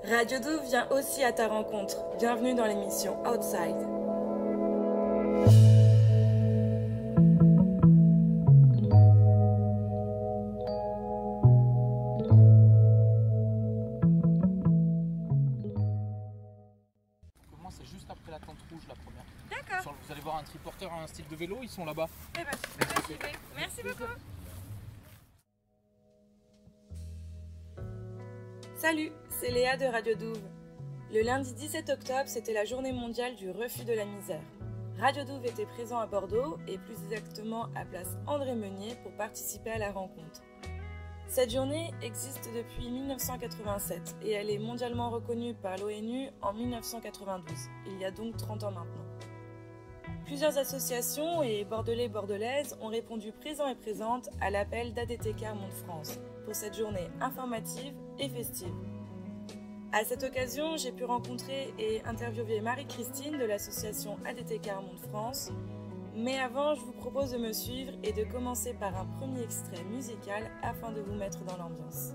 Radio Douve vient aussi à ta rencontre. Bienvenue dans l'émission Outside. On commence juste après la tente rouge, la première. D'accord. Vous allez voir un triporteur à un style de vélo, ils sont là-bas. Eh ben, super. Merci beaucoup. Salut, c'est Léa de Radio Douve. Le lundi 17 octobre, c'était la journée mondiale du refus de la misère. Radio Douve était présent à Bordeaux et plus exactement à place André Meunier pour participer à la rencontre. Cette journée existe depuis 1987 et elle est mondialement reconnue par l'ONU en 1992, il y a donc 30 ans maintenant. Plusieurs associations et bordelais bordelaises ont répondu présents et présentes à l'appel d'ADT Car Monde France pour cette journée informative et festive. À cette occasion, j'ai pu rencontrer et interviewer Marie-Christine de l'association ADT Car Monde France. Mais avant, je vous propose de me suivre et de commencer par un premier extrait musical afin de vous mettre dans l'ambiance.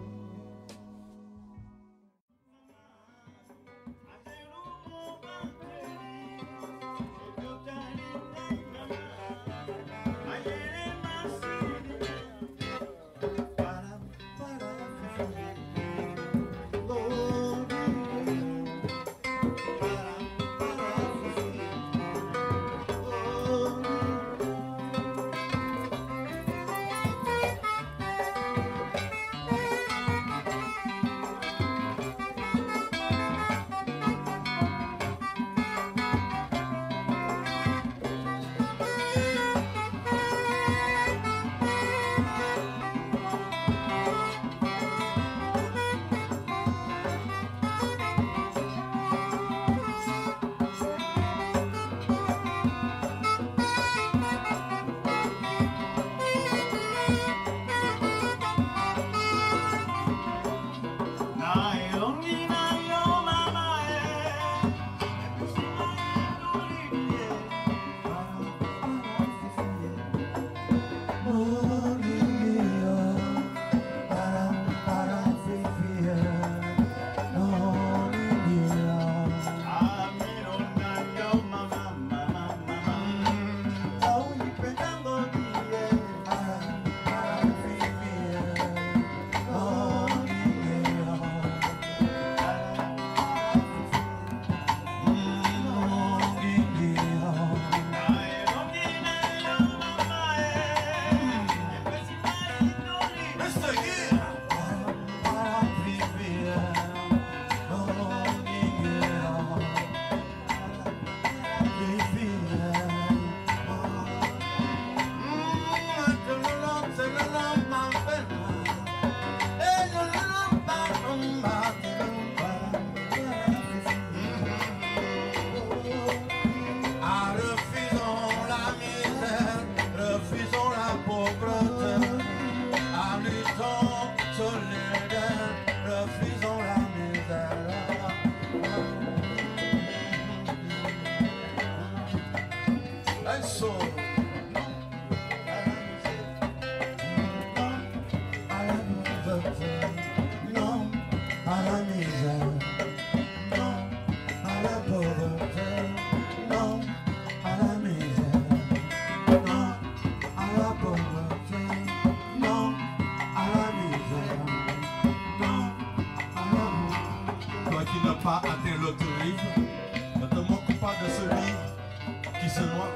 Pas atteint l'autre rive, ne te moque pas de celui qui se noie.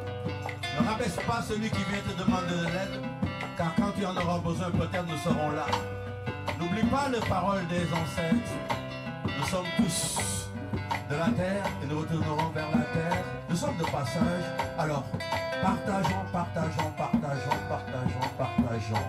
Ne rabaisse pas celui qui vient te demander de l'aide, car quand tu en auras besoin, peut-être nous serons là. N'oublie pas les paroles des ancêtres. Nous sommes tous de la terre et nous retournerons vers la terre. Nous sommes de passage, alors partageons, partageons, partageons, partageons, partageons.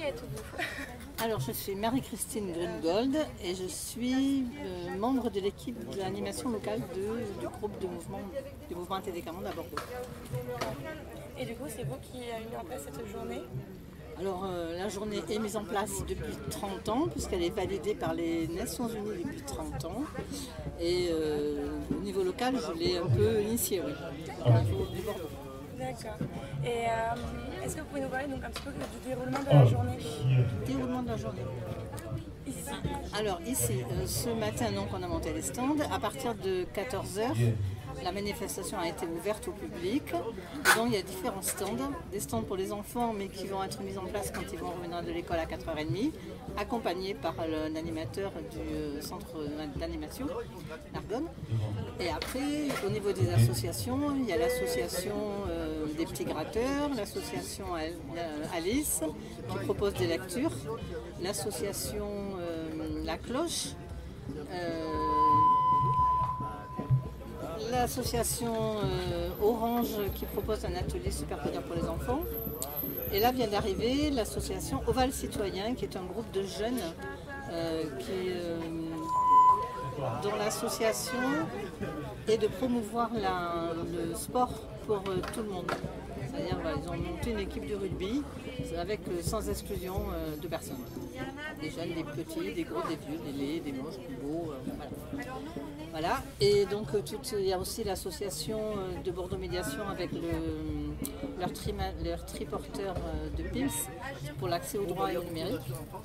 êtes-vous? Alors, je suis Marie-Christine Grungold et je suis membre de l'équipe de l'animation locale du groupe du mouvement Anti-Décamonde à Bordeaux. Et du coup, c'est vous qui avez mis en place cette journée? Alors, la journée est mise en place depuis 30 ans, puisqu'elle est validée par les Nations Unies depuis 30 ans. Et au niveau local, je l'ai un peu initiée, oui, au niveau du Bordeaux. D'accord. Et est-ce que vous pouvez nous parler donc un petit peu du déroulement de la journée? Déroulement de la journée. Ici. Alors ici, ce matin, donc, on a monté les stands. À partir de 14h, la manifestation a été ouverte au public. Donc il y a différents stands. Des stands pour les enfants, mais qui vont être mis en place quand ils vont revenir de l'école à 4h30, accompagnés par l'animateur du centre d'animation, l'Argonne. Et après, au niveau des associations, il y a l'association des petits gratteurs, l'association Alice, qui propose des lectures, l'association La Cloche, l'association Orange qui propose un atelier super pédagogique pour les enfants. Et là vient d'arriver l'association Oval Citoyen, qui est un groupe de jeunes dont l'association est de promouvoir le sport pour tout le monde. C'est-à-dire qu'ils ont monté une équipe de rugby avec sans exclusion de personnes. Des jeunes, des petits, des gros, des vieux, des laids, des moches, des beaux, voilà. Et donc il y a aussi l'association de Bordeaux Médiation avec leur triporteur de PIMS pour l'accès au droit et au numérique.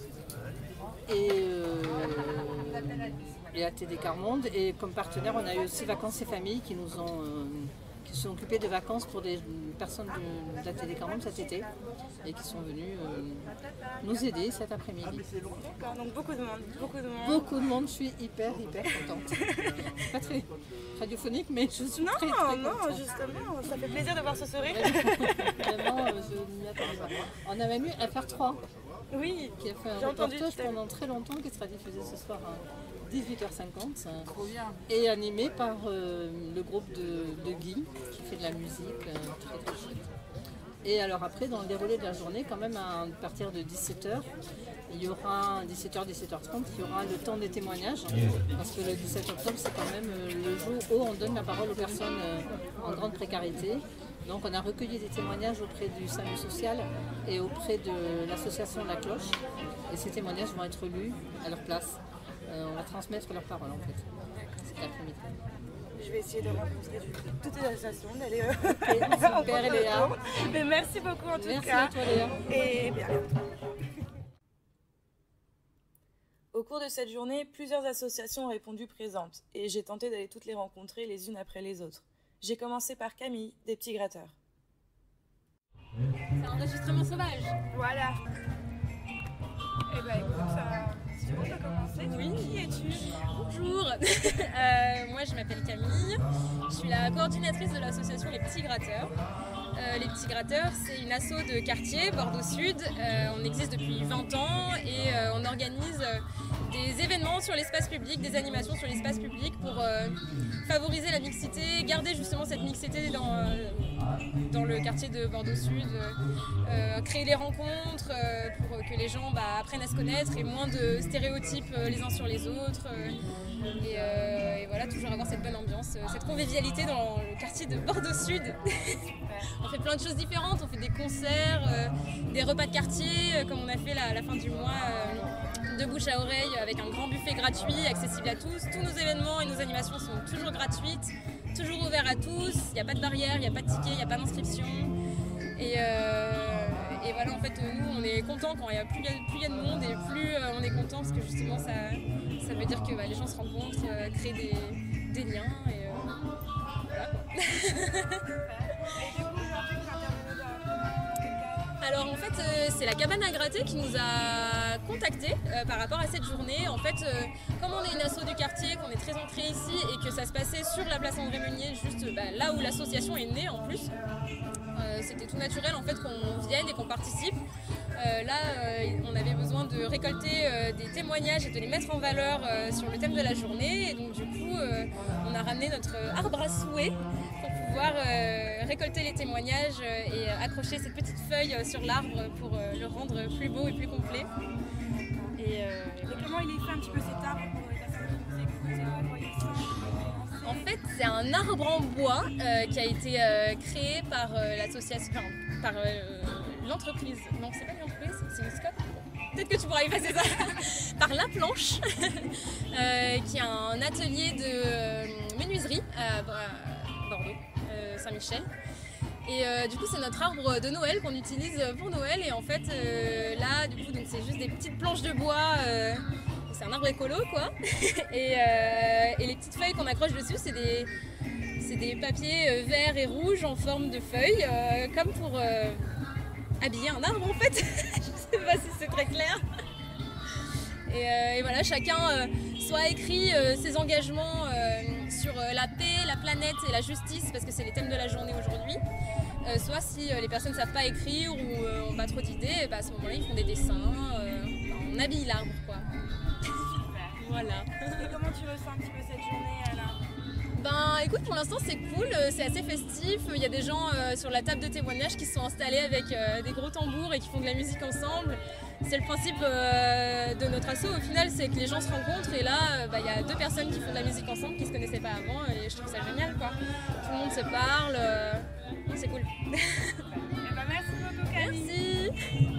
Et AT-Décamonde. Et comme partenaire, on a eu aussi Vacances et Familles qui se sont occupés de vacances pour des personnes d'AT-Décamonde cet été et qui sont venus nous aider cet après-midi. D'accord, donc beaucoup de monde. Beaucoup de monde, je suis hyper contente. Pas très radiophonique, mais je suis très contente. Non, justement, ça fait plaisir de voir ce sourire. Vraiment, je m'y attendais pas. On a même eu FR3 Oui, qui a fait un reportage pendant très longtemps qui sera diffusé ce soir à 18h50. Trop bien. Et animé par le groupe de Guy qui fait de la musique très très chouette. Et alors après, dans le déroulé de la journée, quand même à partir de 17h, il y aura 17h, 17h30, il y aura le temps des témoignages, parce que le 17 octobre, c'est quand même le jour où on donne la parole aux personnes en grande précarité. Donc on a recueilli des témoignages auprès du SAMU social et auprès de l'association La Cloche. Et ces témoignages vont être lus à leur place. On va transmettre leurs paroles en fait. C'est l'après-midi. Je vais essayer de rencontrer toutes les associations, d'aller Super Léa. Mais merci beaucoup en tout cas. Merci à toi Léa. Et bien. Au cours de cette journée, plusieurs associations ont répondu présentes et j'ai tenté d'aller toutes les rencontrer les unes après les autres. J'ai commencé par Camille, des petits gratteurs. C'est un enregistrement sauvage. Voilà. Eh ben écoute, si tu veux commencer, oui, qui es-tu? Bonjour, moi je m'appelle Camille, je suis la coordinatrice de l'association Les Petits Gratteurs. Les Petits Gratteurs, c'est une asso de quartier, Bordeaux Sud. On existe depuis 20 ans et on organise des événements sur l'espace public, des animations sur l'espace public pour favoriser la mixité, garder justement cette mixité dans le quartier de Bordeaux Sud, créer des rencontres pour que les gens apprennent à se connaître et moins de stéréotypes les uns sur les autres. Et voilà, toujours avoir cette bonne ambiance, cette convivialité dans le quartier de Bordeaux Sud. On fait plein de choses différentes, on fait des concerts, des repas de quartier, comme on a fait à la fin du mois, de bouche à oreille, avec un grand buffet gratuit, accessible à tous. Tous nos événements et nos animations sont toujours gratuites, toujours ouverts à tous. Il n'y a pas de barrière, il n'y a pas de ticket, il n'y a pas d'inscription. Et voilà, en fait, nous, on est contents quand plus il y a de monde et plus on est contents parce que justement, ça veut dire que les gens se rencontrent, créent des liens. Et voilà. Alors en fait c'est la cabane à gratter qui nous a contactés par rapport à cette journée. En fait comme on est une asso du quartier, qu'on est très ancré ici et que ça se passait sur la place André Meunier, juste là où l'association est née en plus, c'était tout naturel en fait qu'on vienne et qu'on participe. On avait besoin de récolter des témoignages et de les mettre en valeur sur le thème de la journée. Et donc du coup on a ramené notre arbre à souhait pour pouvoir récolter les témoignages et accrocher cette petite feuille sur l'arbre pour le rendre plus beau et plus complet. Et comment il est fait un petit peu cet arbre pour les personnes qui nous écoutent? En fait, c'est un arbre en bois qui a été créé par l'association, enfin, par l'entreprise. Non, c'est pas une entreprise, c'est une SCOP. Peut-être que tu pourras y passer ça. Par La Planche, qui a un atelier de menuiserie à Bordeaux, Saint-Michel. Et du coup, c'est notre arbre de Noël qu'on utilise pour Noël. Et en fait, là, du coup, donc c'est juste des petites planches de bois. C'est un arbre écolo, quoi. Et les petites feuilles qu'on accroche dessus, c'est des papiers verts et rouges en forme de feuilles, comme pour habiller un arbre, en fait. Je sais pas si c'est très clair. Et voilà, chacun soit écrit ses engagements sur la paix, la planète et la justice, parce que c'est les thèmes de la journée aujourd'hui. Soit si les personnes ne savent pas écrire ou n'ont pas trop d'idées, bah, à ce moment-là, ils font des dessins, on habille l'arbre, quoi. Voilà. Et comment tu ressens un petit peu cette journée là? Ben écoute, pour l'instant c'est cool, c'est assez festif. Il y a des gens sur la table de témoignage qui se sont installés avec des gros tambours et qui font de la musique ensemble. C'est le principe de notre asso au final, c'est que les gens se rencontrent et là il y a deux personnes qui font de la musique ensemble qui ne se connaissaient pas avant et je trouve ça génial, quoi. Tout le monde se parle, c'est cool. Eh ben, merci beaucoup Camille. Merci.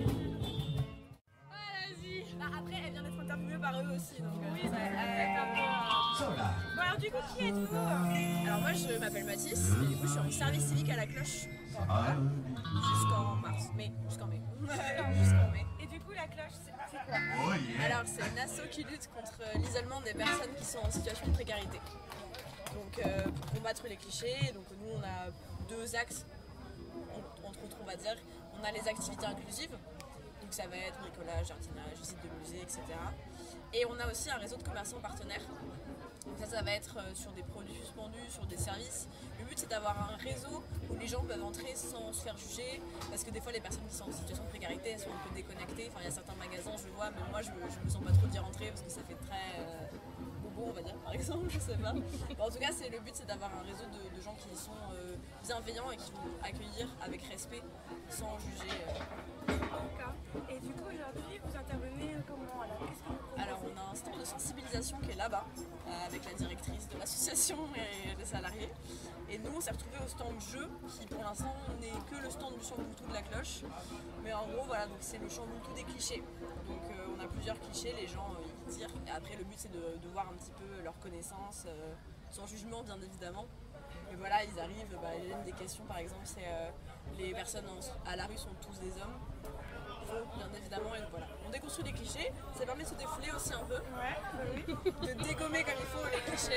Après, elle vient d'être interviewée par eux aussi, donc oui, ça est un peu... Bon, alors du coup, qui êtes-vous? Alors moi, je m'appelle Mathis, et du coup, je suis en service civique à la cloche jusqu'en mars, jusqu'en mai. Jusqu'en mai. Et du coup, la cloche, c'est quoi? Alors, c'est une asso qui lutte contre l'isolement des personnes qui sont en situation de précarité. Donc, pour combattre les clichés, donc nous, on a deux axes, entre autres, on va dire. On a les activités inclusives. Donc ça va être bricolage, jardinage, visite de musée, etc. Et on a aussi un réseau de commerçants partenaires. Donc ça va être sur des produits suspendus, sur des services. Le but c'est d'avoir un réseau où les gens peuvent entrer sans se faire juger. Parce que des fois les personnes qui sont en situation de précarité, elles sont un peu déconnectées. Enfin il y a certains magasins, je le vois, mais moi je me sens pas trop d'y rentrer parce que ça fait très bobo on va dire par exemple, je sais pas. Bon, en tout cas le but c'est d'avoir un réseau de gens qui sont bienveillants et qui vont accueillir avec respect sans juger. D'accord. Et du coup, aujourd'hui, vous intervenez comment? Alors, on a un stand de sensibilisation qui est là-bas, avec la directrice de l'association et des salariés. Et nous, on s'est retrouvés au stand jeu, qui pour l'instant n'est que le stand du Chamboultou de la cloche. Mais en gros, voilà, donc c'est le Chamboultou des clichés. Donc, on a plusieurs clichés, les gens ils tirent. Et après, le but, c'est de voir un petit peu leurs connaissances, sans jugement, bien évidemment. Et voilà, ils arrivent, l'une des questions, par exemple, c'est les personnes à la rue sont tous des hommes. Bien évidemment, et voilà. On déconstruit les clichés, ça permet de se défouler aussi un peu, de dégommer comme il faut les clichés.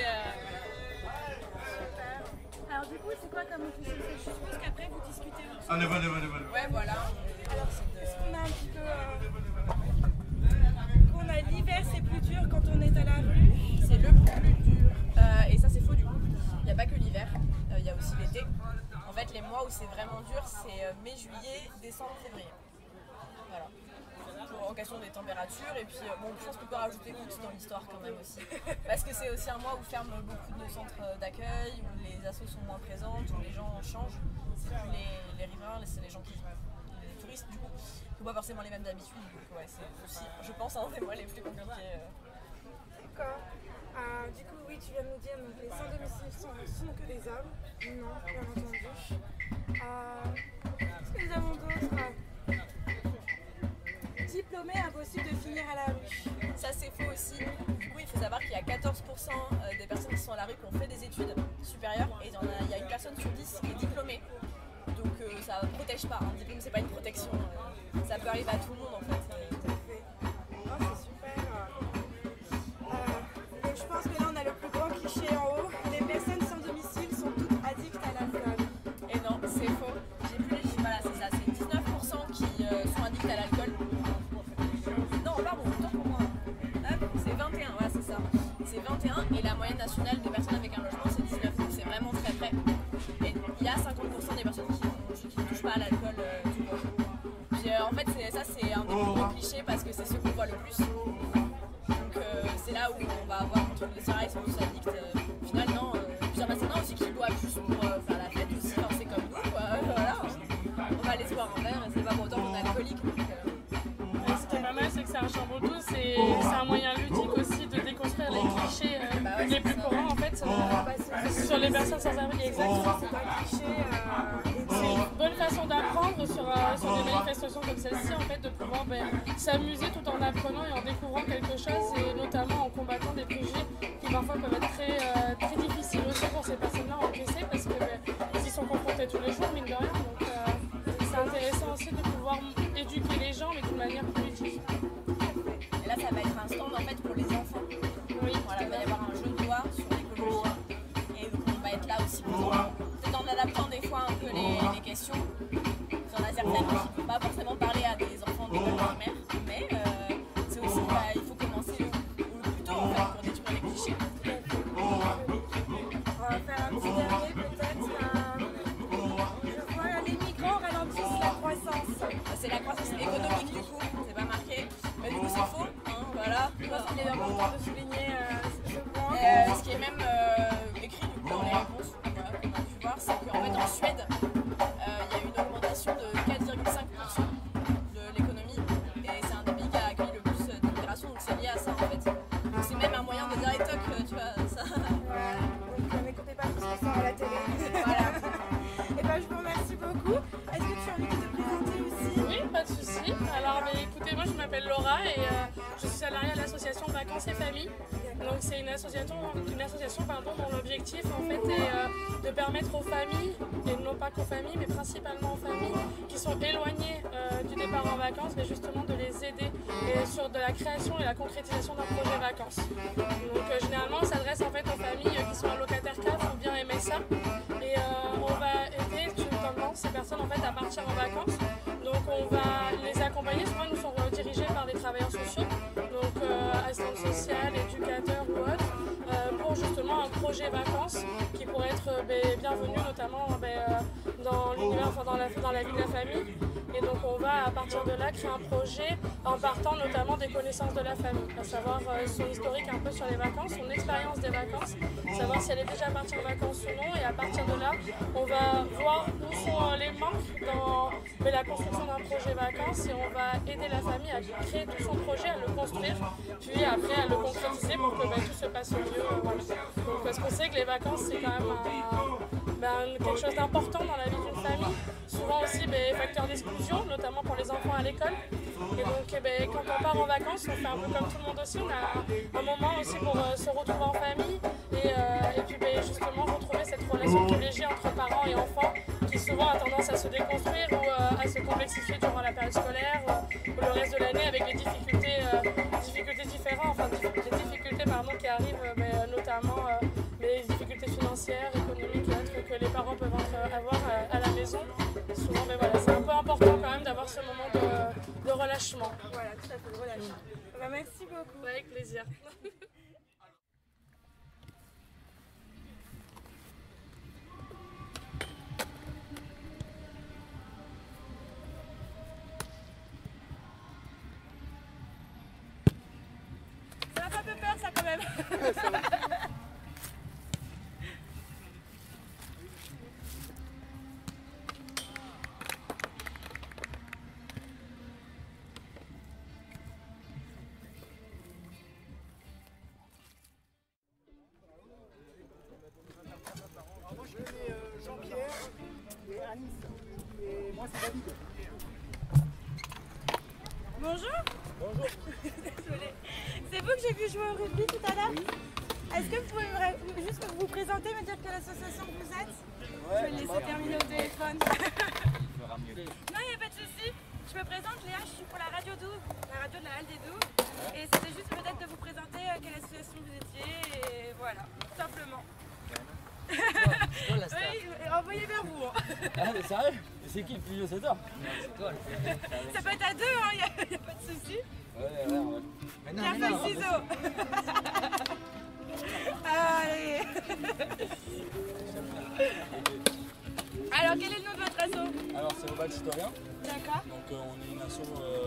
Alors du coup, c'est quoi comme officier? Je suppose qu'après vous discutez aussi. Ouais, voilà. Alors, est-ce qu'on a un petit peu... qu'on a l'hiver, c'est plus dur quand on est à la rue? C'est le plus dur. Et ça, c'est faux du coup. Il n'y a pas que l'hiver, il y a aussi l'été. En fait, les mois où c'est vraiment dur, c'est mai, juillet, décembre, février. Voilà. Pour occasion des températures et puis bon, je pense qu'on peut rajouter août dans l'histoire quand même aussi. Parce que c'est aussi un mois où ferment beaucoup de centres d'accueil, où les assos sont moins présentes, où les gens changent. C'est plus les riverains, c'est les gens qui les touristes du coup, qui n'ont pas forcément les mêmes habitudes. Donc ouais, c'est aussi, je pense, un des mois les plus compliqués. D'accord. Du coup, oui, tu viens de nous dire que les sans domicile sont que des hommes. Non, bien entendu. Qu'est-ce que nous avons d'autre? Diplômé, impossible de finir à la rue. Ça c'est faux aussi. Du coup il faut savoir qu'il y a 14% des personnes qui sont à la rue qui ont fait des études supérieures et il y a une personne sur 10 qui est diplômée. Donc ça ne protège pas, un diplôme c'est pas une protection. Ça peut arriver à tout le monde en fait. Oh, c'est super. Donc je pense que là on a le plus grand cliché en haut. Les personnes sans domicile sont toutes addictes à l'alcool. Et non, c'est faux. J'ai plus les chiffres, voilà c'est ça, c'est 19% qui sont addicts à l'alcool. C'est 21, ouais, c'est ça. C'est 21 et la moyenne nationale des personnes avec un logement c'est 19, donc c'est vraiment très près. Et il y a 50% des personnes qui ne touchent pas à l'alcool tout le long. Puis en fait ça c'est un des plus gros clichés parce que c'est ceux qu'on voit le plus. Donc c'est là où on va avoir contre les soirées ils sont tous addicts. Au final non, puis il y en a certains aussi qui boivent juste pour faire la Sur les personnes sans abri, exactement. C'est un cliché. C'est une bonne façon d'apprendre sur des manifestations comme celle-ci, en fait, de pouvoir s'amuser tout en apprenant et en découvrant quelque chose, et notamment en combattant des préjugés qui parfois peuvent être très difficiles aussi pour ces personnes-là à encaisser, parce qu'ils y sont confrontés tous les jours, mine de rien. Donc c'est intéressant aussi de pouvoir éduquer les gens, mais d'une manière politique. Et là, ça va être un stand en fait pour les enfants. Oui, voilà, il va y avoir un jeu de doigts sur l'écologie. Et donc on va être là aussi pour peut-être en adaptant des fois un peu les questions. Il y en a certaines qui ne peuvent pas forcément parler à des enfants d'école primaire, mais c'est aussi, il faut commencer le plus tôt en fait pour détruire les clichés. On va faire un petit dernier peut-être. Je vois les migrants ralentissent la croissance. C'est la croissance économique du coup, c'est pas marqué. Mais du coup c'est faux, hein, voilà. Je pense qu'il est important de souligner ce point. Ce qui est même écrit du coup dans les réponses, voilà, qu'on a pu voir, c'est qu'en fait en Suède, il y a eu une augmentation de 4,5% de l'économie. Et c'est un des pays qui a accueilli le plus d'immigration, donc c'est lié à ça en fait. Donc c'est même un moyen de dire et toc, tu vois, ça. Donc n'écoutez pas tout ce qui sort à la télé. Voilà. Et ben je vous remercie beaucoup. Est-ce que tu as envie de te présenter aussi? Oui, pas de souci. Alors écoutez, moi je m'appelle Laura et je suis salariée à l'association Vacances et Familles. Donc c'est une association dont l'objectif en fait est de permettre aux familles, et non pas qu'aux familles, mais principalement aux familles qui sont éloignées du départ en vacances, mais justement de les aider sur de la création et la concrétisation d'un projet vacances. Donc généralement on s'adresse en fait aux familles qui sont allocataires CAF ou bien MSA, et on va aider ces personnes en fait à partir en vacances. Donc on va les accompagner, souvent ils nous sont dirigés par des travailleurs sociaux, donc assistantes sociales, éducateurs ou autres, pour justement un projet vacances qui pourrait être bienvenu notamment dans l'univers, dans la vie de la famille. Et donc on va à partir de là créer un projet en partant notamment des connaissances de la famille, à savoir son historique un peu sur les vacances, son expérience des vacances, savoir si elle est déjà partie en vacances ou non, et à partir de là on va voir où sont les manques dans la construction d'un projet vacances, et on va aider la famille à créer tout son projet, à le construire, puis après à le concrétiser pour que tout se passe au mieux. Voilà. Donc, parce qu'on sait que les vacances c'est quand même quelque chose d'important dans la vie d'une famille, souvent aussi facteur d'exclusion, notamment pour les enfants à l'école. Et donc quand on part en vacances, on fait un peu comme tout le monde aussi, on a un moment aussi pour se retrouver en famille et puis justement retrouver cette relation privilégiée entre parents et enfants qui souvent a tendance à se déconstruire ou à se complexifier durant la période scolaire ou le reste de l'année avec les difficultés différentes, enfin des difficultés qui arrivent notamment les difficultés financières, économiques et autres que les parents peuvent avoir à la maison. Souvent, voilà, c'est un peu important quand même d'avoir ce moment de relâchement. Voilà, tout à fait, de relâchement. Merci beaucoup. Avec plaisir. Ça a pas peu peur ça quand même. Bonjour. Bonjour. Désolée. C'est vous que j'ai vu jouer au rugby tout à l'heure? Est-ce que vous pouvez juste vous présenter, me dire quelle association vous êtes? Je vais le laisser terminer au téléphone. Non, il n'y a pas de souci. Je me présente, Léa, je suis pour la radio Douve, la radio de la Halle des Douves. Et c'était juste peut-être de vous présenter quelle association vous étiez, et voilà, tout simplement. Oui, envoyez vers vous. Ah mais sérieux? C'est qui le plus vieux, c'est toi? C'est toi. Ça peut être à deux, il n'y a pas de souci. Ouais. Pierre, feuille, ciseaux. Allez. Alors, quel est le nom de votre asso? Alors c'est Robert Citoyen. D'accord. Donc on est une asso,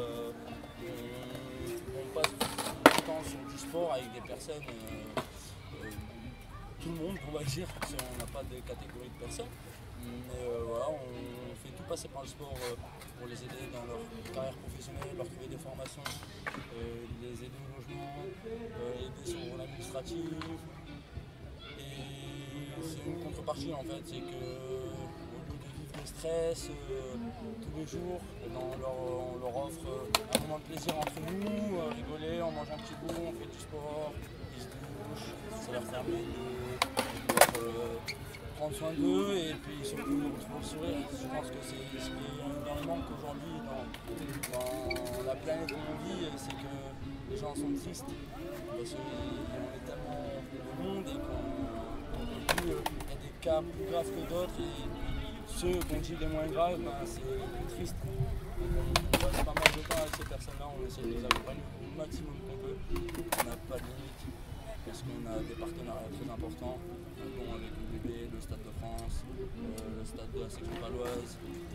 on passe du temps sur du sport avec des personnes, tout le monde on va dire, parce qu'on n'a pas de catégorie de personnes. Mais voilà, on fait tout passer par le sport pour les aider dans leur carrière professionnelle, leur trouver des formations, les aider au logement, aider sur l'administratif. Et c'est une contrepartie en fait, c'est que au lieu de vivre le stress tous les jours, on leur offre un moment de plaisir entre nous, rigoler, on mange un petit bout, on fait du sport, ils se douchent, ça leur permet de prendre soin d'eux et puis surtout de retrouver le sourire. Je pense que c'est ce qui est dans le manque aujourd'hui dans la planète où on vit, c'est que les gens sont tristes parce qu'on est tellement de monde et qu'on peut plus, il y a des cas plus graves que d'autres et ceux qu'on dit les moins graves, ben, c'est plus triste. On passe pas mal de temps avec ces personnes-là, on essaie de les accompagner au maximum qu'on peut. On n'a pas de limite parce qu'on a des partenariats très importants, dont avec l'UBB, le Stade de France, le Stade de la section paloise,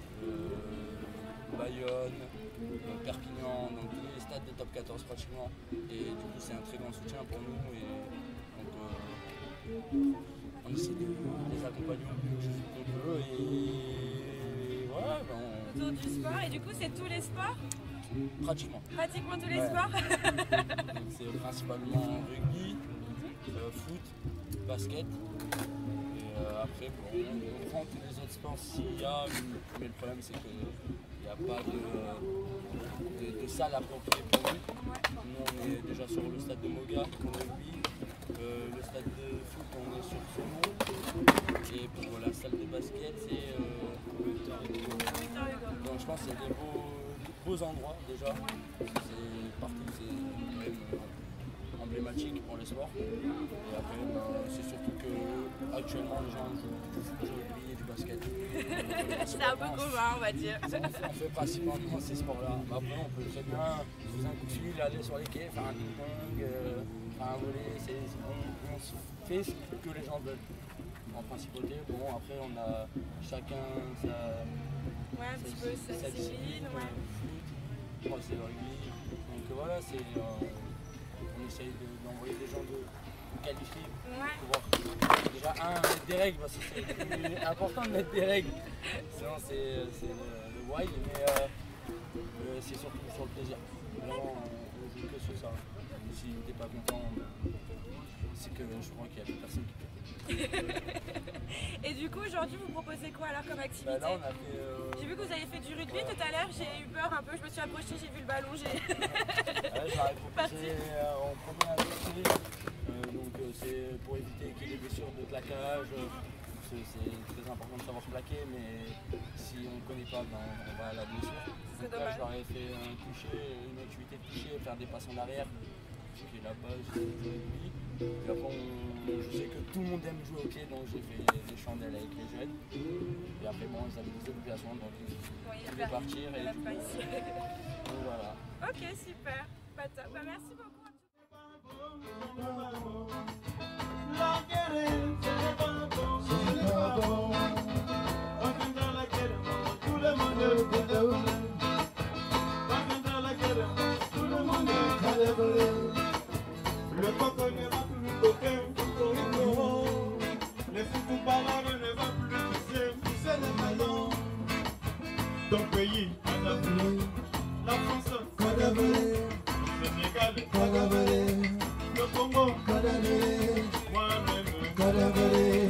Bayonne, Perpignan, donc tous les stades de top 14 pratiquement. Et du coup c'est un très grand soutien pour nous et donc on essaie de les accompagner au mieux qu'on peut et voilà. Autour du sport, et du coup c'est tous les sports? Pratiquement. Pratiquement tous les sports. Donc c'est principalement rugby, foot, basket. Et après, bon, on prend tous les autres sports s'il y a, mais le problème c'est qu'il n'y a pas de salle appropriée pour nous. Nous on est déjà sur le stade de Moga pour le rugby, le stade de foot on est sur Saumon, et pour la salle de basket c'est donc je pense que c'est des beaux endroits déjà. C'est partout, c'est quand même emblématique pour les sports. Et après, c'est surtout que actuellement les gens jouent du rugby et du basket. C'est un peu commun, on va dire. On fait principalement ces sports-là. Après, on peut très bien faire un coup de fil, aller sur les quais, faire un ping-pong, faire un volley. On fait ce que les gens veulent. En principauté, bon après on a chacun sa discipline, foot, moi c'est le rugby, donc voilà, on essaye d'envoyer des gens de qualifiés pour déjà mettre des règles, parce que c'est important de mettre des règles, sinon c'est le wild, mais c'est surtout sur le plaisir, vraiment on joue que sur ça, si t'es pas content, c'est que je crois qu'il y a plus personne qui peut. Et du coup, aujourd'hui, vous proposez quoi alors comme activité? Là, on a fait, j'ai vu que vous avez fait du rugby tout à l'heure, j'ai eu peur un peu, je me suis approchée, j'ai vu le ballon, j'ai... J'aurais proposé en premier invité, donc c'est pour éviter qu'il y ait des blessures de claquage, c'est très important de savoir se plaquer, mais si on ne connaît pas, ben, on va à la blessure. Donc là, j'aurais fait un toucher, une activité de toucher, faire des passes en arrière, ce qui est la base du rugby. Et après, je sais que tout le monde aime jouer au pied, donc j'ai fait des chandelles avec les jeunes. Et après, bon, ils avaient des obligations, donc je vais partir. Et donc voilà. Ok, super. Bah, top. Bah, merci beaucoup. Le coco ne va plus coquin, cocorico. Les footballeurs ne va plus pousser les maillons. Ton pays, la France, le Sénégal, le Congo, moi-même,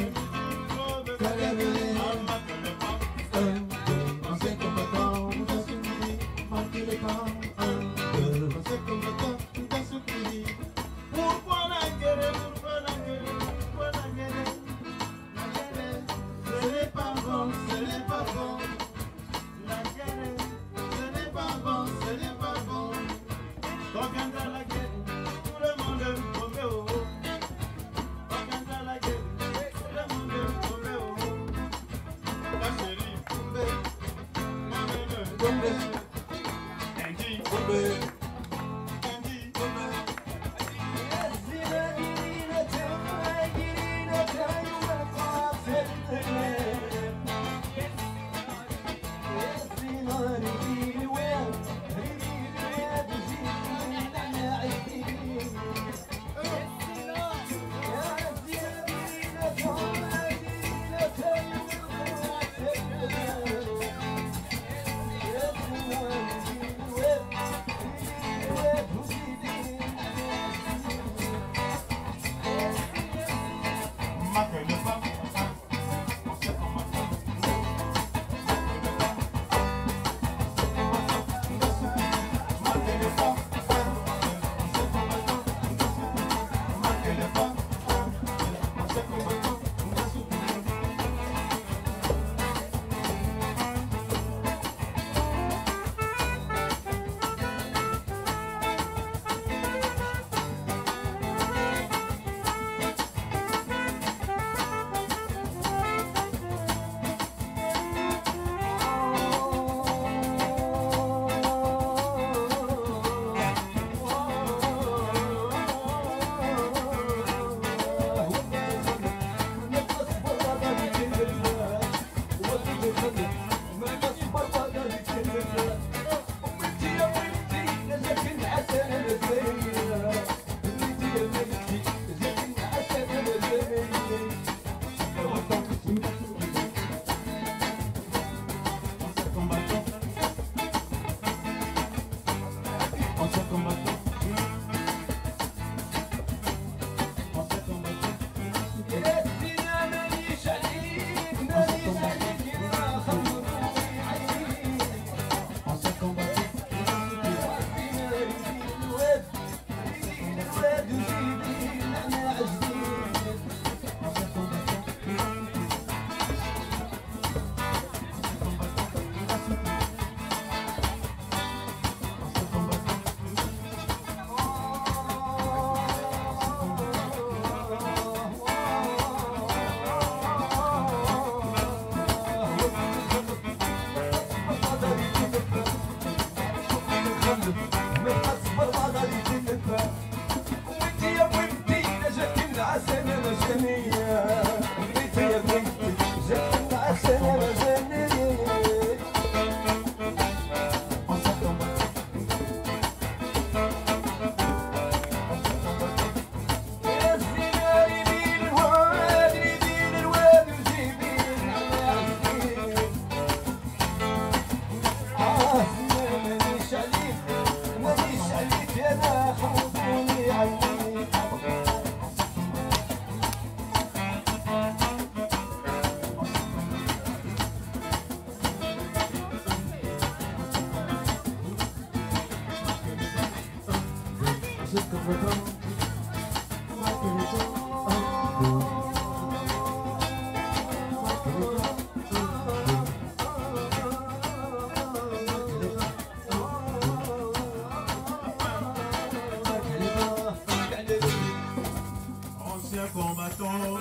Ancien combattant,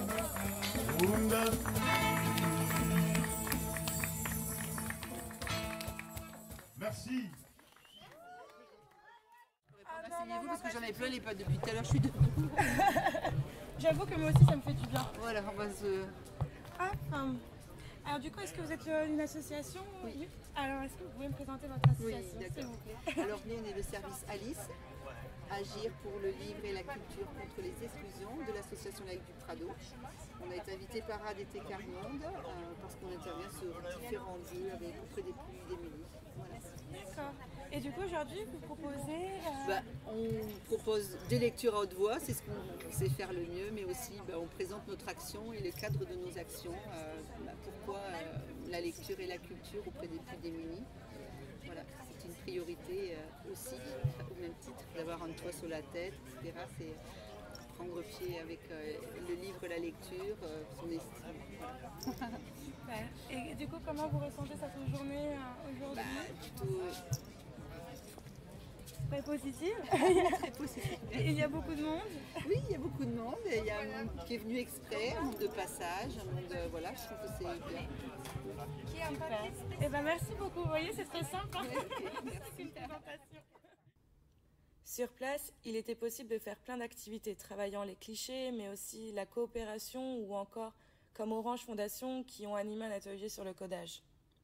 merci. Asseyez-vous parce que j'en ai plein les pattes depuis tout à l'heure, je suis debout. J'avoue que moi aussi ça me fait du bien. Voilà, on va se... Alors du coup, est-ce que vous êtes une association? Oui. Alors est-ce que vous pouvez me présenter votre association, Oui, s'il d'accord. vous plaît? Alors nous, on est le service Alice, Agir pour le livre et la culture contre les exclusions de l'association laïque du Prado. On a été invité par ADT Carmonde parce qu'on intervient sur différents lieux auprès des plus démunis. Voilà. D'accord. Et du coup, aujourd'hui, vous proposez... On propose des lectures à haute voix, c'est ce qu'on sait faire le mieux, mais aussi on présente notre action et le cadre de nos actions. Pourquoi la lecture et la culture auprès des plus démunis. Voilà, c'est une priorité aussi, au même titre d'avoir un toit sur la tête, etc. C'est prendre pied avec le livre, la lecture, son estime. Voilà. Super. Et du coup, comment vous ressentez cette journée aujourd'hui? Plutôt très positive. Très positive. Et il y a beaucoup de monde? Oui, il y a beaucoup de monde. Il y a un monde qui est venu exprès, un monde de passage, un monde, voilà, je trouve que c'est bien. Eh ben merci beaucoup, vous voyez, c'est très simple. Hein. Merci. Une présentation. Sur place, il était possible de faire plein d'activités, travaillant les clichés, mais aussi la coopération ou encore comme Orange Fondation qui ont animé un atelier sur le codage.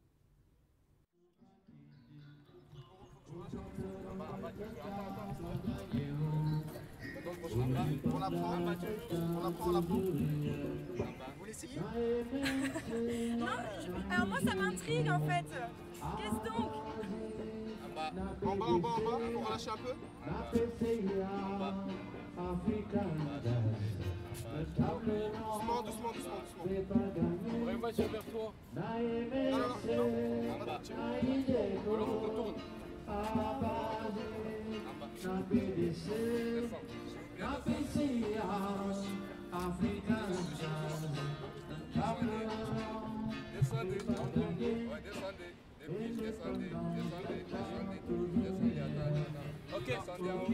On la prend. Vous l'essayez? Non, alors moi ça m'intrigue en fait. Qu'est-ce donc? En bas, on va lâcher un peu. Doucement. On va sur vers toi. Non. Alors faut qu'on tourne. Descendez. Ok, descendez en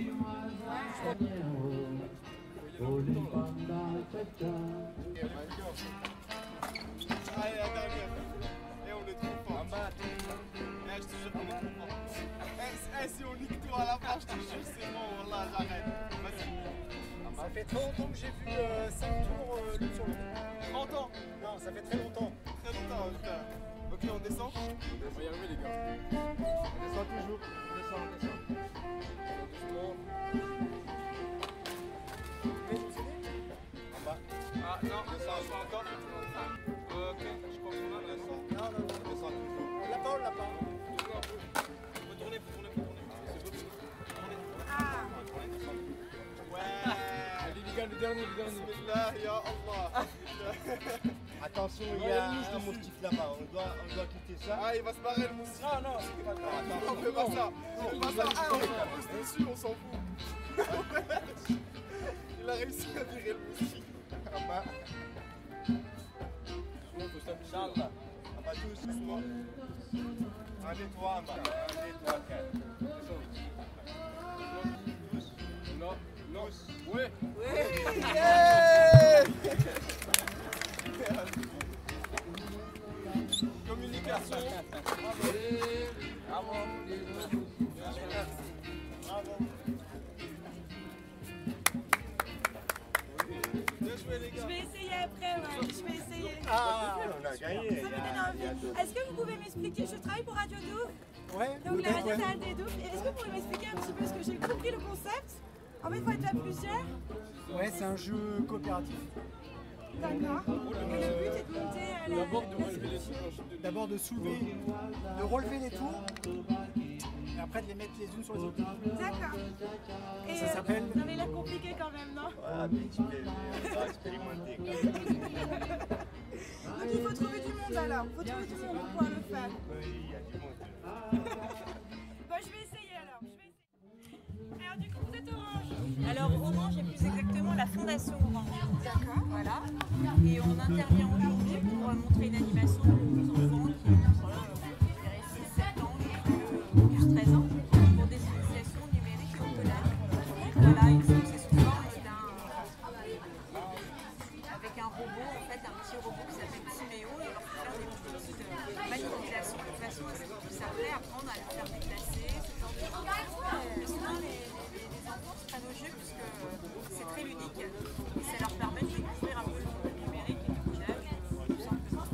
Allez, la dernière. Et on est trop fort. Je te jure qu'on est trop fort. Si on nique tout à la fin, je te jure, c'est bon, voilà, j'arrête. Vas-y. Ça fait très longtemps que j'ai vu 5 tours l'une sur l'autre. 30 ans? Non, ça fait très longtemps. Très longtemps, putain. Ok, on descend. On va y arriver les gars. On descend toujours. On descend. Doucement. En bas. Ah non, descend encore. Ok, je pense qu'on a descend. Non. On descend toujours. On l'a pas. Faut tourner. C'est dernier. Bismillah, ya Allah. Attention, il y a un moustique là-bas, on doit quitter ça. Ah, il va se barrer le moustique. Non, c'est pas grave. On fait pas ça. On fait pas ça. Ah, on pose dessus, on s'en fout. Il a réussi à virer le moustique. Inch'Allah. On va tous doucement. Allez, toi, en bas. Allez, toi, quatre. Ouais. Communication. Bravo. Je vais essayer après, ouais. Je vais essayer. Ah, on a gagné. Ça me donne envie. Est-ce que vous pouvez m'expliquer? Je travaille pour Radio Douvres. Ouais. Donc la radio c'est Radio Douvres. Et est-ce que vous pouvez m'expliquer un petit peu ce que j'ai compris le concept? En fait, il faut être à plusieurs. Ouais, c'est un jeu coopératif. D'accord. Et le but est de monter D'abord de soulever, de relever les tours, et après de les mettre les unes sur les autres. D'accord. Et ça s'appelle. Ça avait l'air compliqué quand même, non? Voilà, un petit peu, on va expérimenter. Donc il faut trouver du monde alors. Il faut trouver du monde pour pouvoir le faire. Oui, il y a du monde. Bon, je vais essayer alors. Alors du coup, vous êtes Orange. Alors Orange est plus exactement la fondation Orange. D'accord. Voilà. Et on intervient aujourd'hui pour montrer une animation aux enfants qui ont 6-7 ans, plus 13 ans, pour des initiations numériques et au collège. Voilà, c'est sous forme avec un robot, en fait, un petit robot qui s'appelle Timéo, et on leur fait faire des petites manipulations de façon à ce qu'ils puissent après apprendre à le faire déplacer, ce genre de choses. Souvent, les enfants se prennent au jeu puisque c'est très ludique et ça leur permet de découvrir un peu le monde numérique et du collège, tout simplement.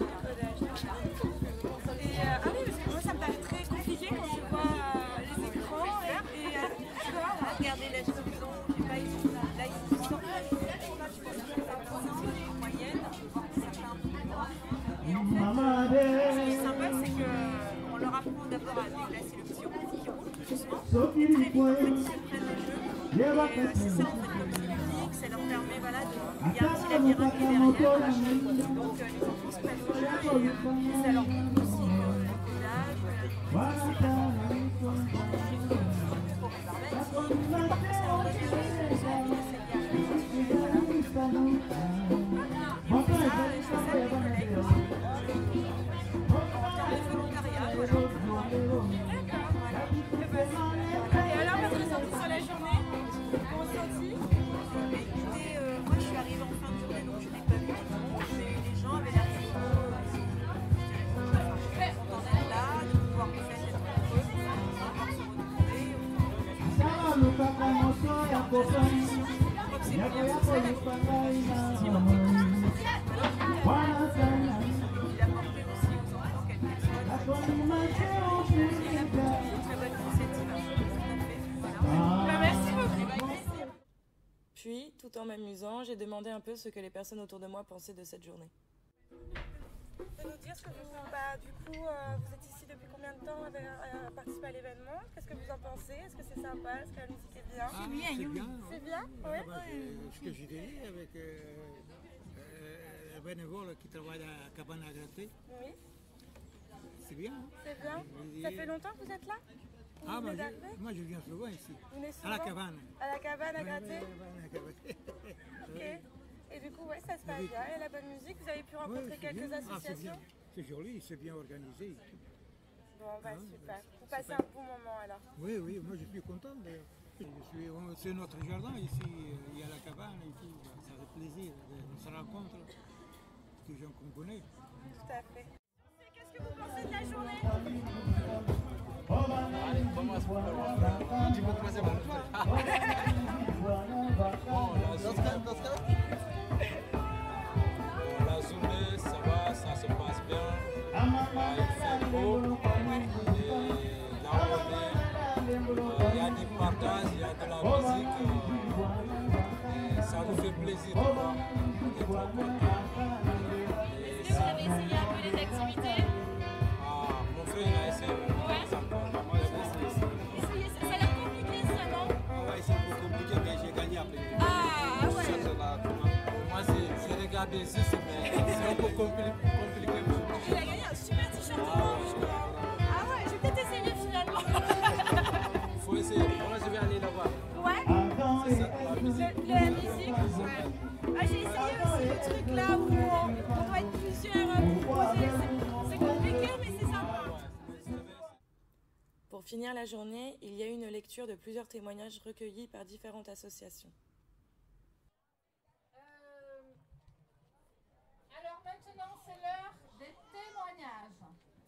Et ah oui, parce que moi ça me paraît très compliqué quand je vois les écrans. Et regardez la division, je sais pas, ils sont là, ils sont sortis. Je pense qu'ils sont en moyenne, certains un peu plus grands. Et en fait, ce qui est sympa, c'est qu'on leur apprend d'abord à déplacer le petit robot qui roule tout doucement. Et très vite, en fait, ils se prennent le jeu. Et c'est ça, en fait, comme c'est ludique, ça leur permet, voilà, il y a un petit labyrinthe qui est derrière. Donc les enfants se prennent au jeu et ça leur montre aussi le codage, Et alors, votre ressenti sur la journée? Vos ressentis? Écoutez, moi je suis arrivée en fin de journée donc je n'ai pas vu tout le monde, mais les gens avaient l'air contents d'être là, de pouvoir peut-être être heureux, de pouvoir se retrouver. Je crois que c'est bien, c'est ça la vie. Il apportait aussi aux enfants quelque chose. C'est une très bonne initiative. Merci beaucoup. Puis, tout en m'amusant, j'ai demandé un peu ce que les personnes autour de moi pensaient de cette journée. Vous pouvez nous dire ce que du coup, vous êtes ici depuis combien de temps à participer à l'événement? Qu'est-ce que vous en pensez? Est-ce que c'est sympa? Est-ce que la musique est bien? C'est bien. C'est bien? Oui. Ce que j'ai dit avec un bénévole qui travaille à la cabane à gratter. Oui. C'est bien. C'est bien. Ça fait longtemps que vous êtes là? Ah, moi je viens souvent ici. Vous venez souvent? À la cabane. À la cabane à gratter? Ok. Et du coup, ouais, ça se passe bien. Il y a la bonne musique. Vous avez pu rencontrer quelques associations? C'est joli, c'est bien organisé. Bon, bah super. Vous passez un bon moment alors? Oui, moi je suis content d'ailleurs. C'est notre jardin ici, il y a la cabane et tout. Ça fait plaisir de se rencontrer, des gens qu'on connaît. Tout à fait. Qu'est-ce que vous pensez de la journée? La journée, ça va, ça se passe bien. Il fait beau. Et là où on est, il y a du partage, il y a de la musique. Et ça nous fait plaisir de voir. On est trop contents. Est-ce que vous avez essayé un peu les activités? Mon frère il a essayé. Ça a l'air compliqué ça, non? Ouais, c'est un peu compliqué, mais j'ai gagné après. Ah ouais. baisser, c'est un peu compliqué. Il a gagné un super t-shirt orange. Ah ouais, je vais peut-être essayer finalement. Il faut essayer. Moi, je vais aller là-bas. Ouais. C'est ça, La musique. Ouais. Ah, j'ai essayé aussi le truc là où on doit être plusieurs pour poser. C'est compliqué, mais c'est sympa. Pour finir la journée, il y a eu une lecture de plusieurs témoignages recueillis par différentes associations. Alors maintenant, c'est l'heure des témoignages.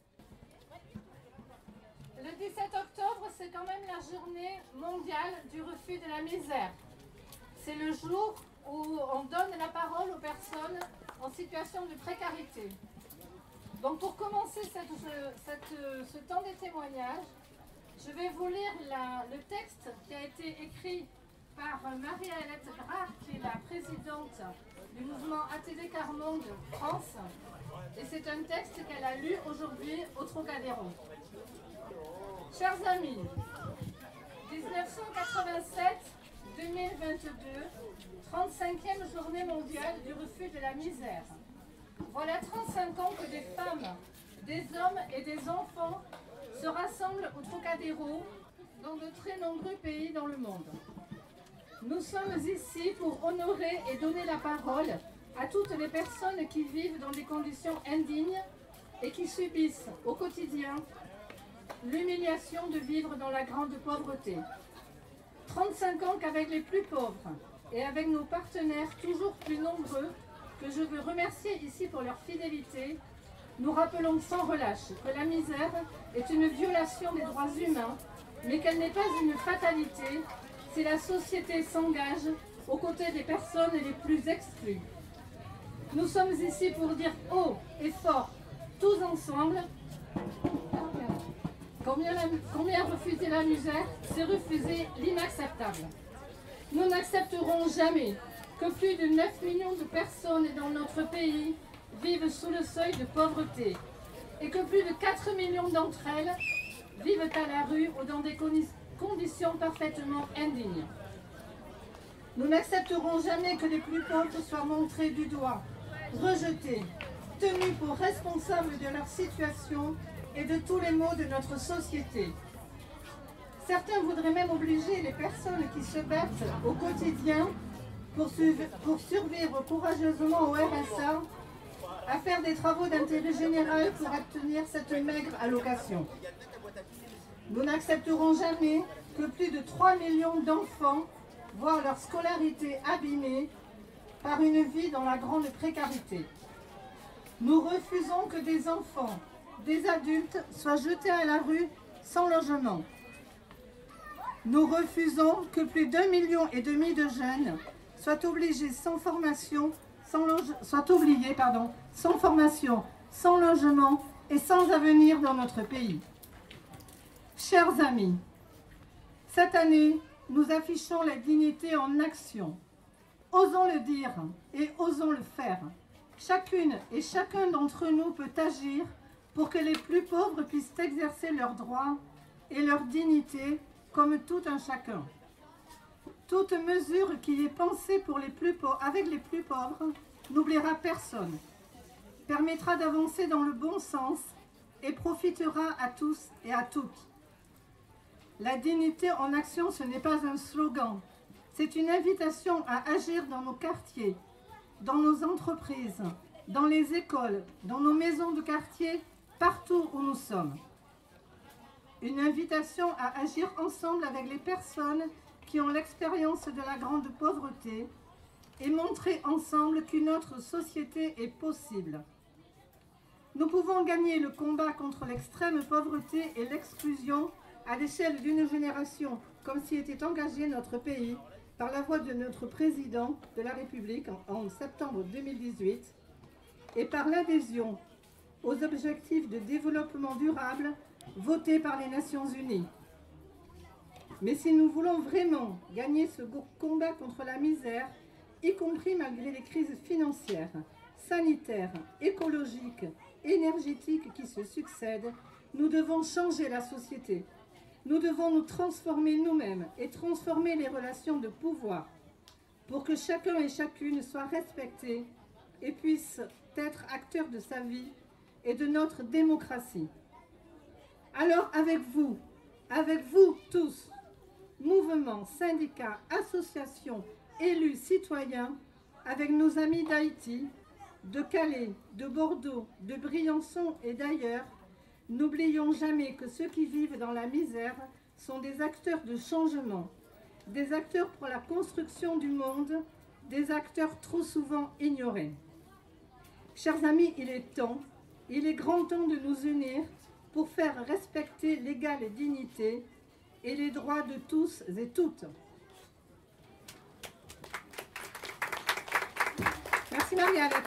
Le 17 octobre, c'est quand même la journée mondiale du refus de la misère. C'est le jour où on donne la parole aux personnes en situation de précarité. Donc pour commencer ce temps des témoignages, je vais vous lire le texte qui a été écrit par Marie-Alette Grard, qui est la présidente du mouvement ATD Carmonde France. Et c'est un texte qu'elle a lu aujourd'hui au Trocadéro. Chers amis, 1987-2022, 35e journée mondiale du refus de la misère. Voilà 35 ans que des femmes, des hommes et des enfants se rassemblent au Trocadéro dans de très nombreux pays dans le monde. Nous sommes ici pour honorer et donner la parole à toutes les personnes qui vivent dans des conditions indignes et qui subissent au quotidien l'humiliation de vivre dans la grande pauvreté. 35 ans qu'avec les plus pauvres et avec nos partenaires toujours plus nombreux, que je veux remercier ici pour leur fidélité, nous rappelons sans relâche que la misère est une violation des droits humains, mais qu'elle n'est pas une fatalité si la société s'engage aux côtés des personnes les plus exclues. Nous sommes ici pour dire haut et fort, tous ensemble, combien refuser la misère, c'est refuser l'inacceptable. Nous n'accepterons jamais que plus de 9 millions de personnes dans notre pays vivent sous le seuil de pauvreté et que plus de 4 millions d'entre elles vivent à la rue ou dans des conditions parfaitement indignes. Nous n'accepterons jamais que les plus pauvres soient montrés du doigt, rejetés, tenus pour responsables de leur situation et de tous les maux de notre société. Certains voudraient même obliger les personnes qui se battent au quotidien pour survivre courageusement au RSA à faire des travaux d'intérêt général pour obtenir cette maigre allocation. Nous n'accepterons jamais que plus de 3 millions d'enfants voient leur scolarité abîmée par une vie dans la grande précarité. Nous refusons que des enfants, des adultes soient jetés à la rue sans logement. Nous refusons que plus d'1,5 million de jeunes soient obligés sans formation, sans logement et sans avenir dans notre pays. Chers amis, cette année, nous affichons la dignité en action. Osons le dire et osons le faire. Chacune et chacun d'entre nous peut agir pour que les plus pauvres puissent exercer leurs droits et leur dignité comme tout un chacun. Toute mesure qui est pensée pour les plus pauvres, avec les plus pauvres n'oubliera personne, permettra d'avancer dans le bon sens et profitera à tous et à toutes. La dignité en action, ce n'est pas un slogan, c'est une invitation à agir dans nos quartiers, dans nos entreprises, dans les écoles, dans nos maisons de quartier, partout où nous sommes. Une invitation à agir ensemble avec les personnes qui ont l'expérience de la grande pauvreté et montrer ensemble qu'une autre société est possible. Nous pouvons gagner le combat contre l'extrême pauvreté et l'exclusion à l'échelle d'une génération, comme s'y était engagé notre pays par la voix de notre président de la République en septembre 2018 et par l'adhésion aux objectifs de développement durable votés par les Nations Unies. Mais si nous voulons vraiment gagner ce combat contre la misère, y compris malgré les crises financières, sanitaires, écologiques, énergétiques qui se succèdent, nous devons changer la société. Nous devons nous transformer nous-mêmes et transformer les relations de pouvoir pour que chacun et chacune soit respecté, et puisse être acteur de sa vie et de notre démocratie. Alors avec vous tous, mouvements, syndicats, associations, élus, citoyens, avec nos amis d'Haïti, de Calais, de Bordeaux, de Briançon et d'ailleurs, n'oublions jamais que ceux qui vivent dans la misère sont des acteurs de changement, des acteurs pour la construction du monde, des acteurs trop souvent ignorés. Chers amis, il est grand temps de nous unir pour faire respecter l'égale dignité et les droits de tous et toutes. Merci Marie-Alette.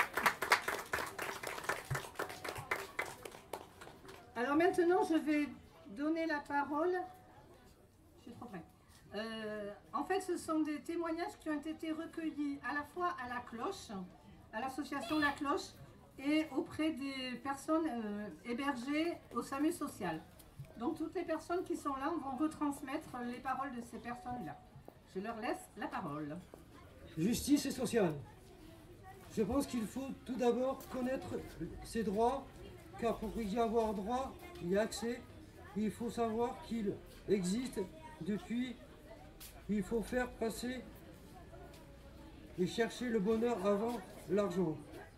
Alors maintenant, je vais donner la parole. Je suis trop près. En fait, ce sont des témoignages qui ont été recueillis à la fois à la Cloche, à l'association La Cloche, et auprès des personnes hébergées au SAMU social. Donc toutes les personnes qui sont là vont retransmettre les paroles de ces personnes-là. Je leur laisse la parole. Justice et sociale. Je pense qu'il faut tout d'abord connaître ses droits, car pour y avoir droit, y accès, il faut savoir qu'il existe depuis. Il faut faire passer et chercher le bonheur avant l'argent.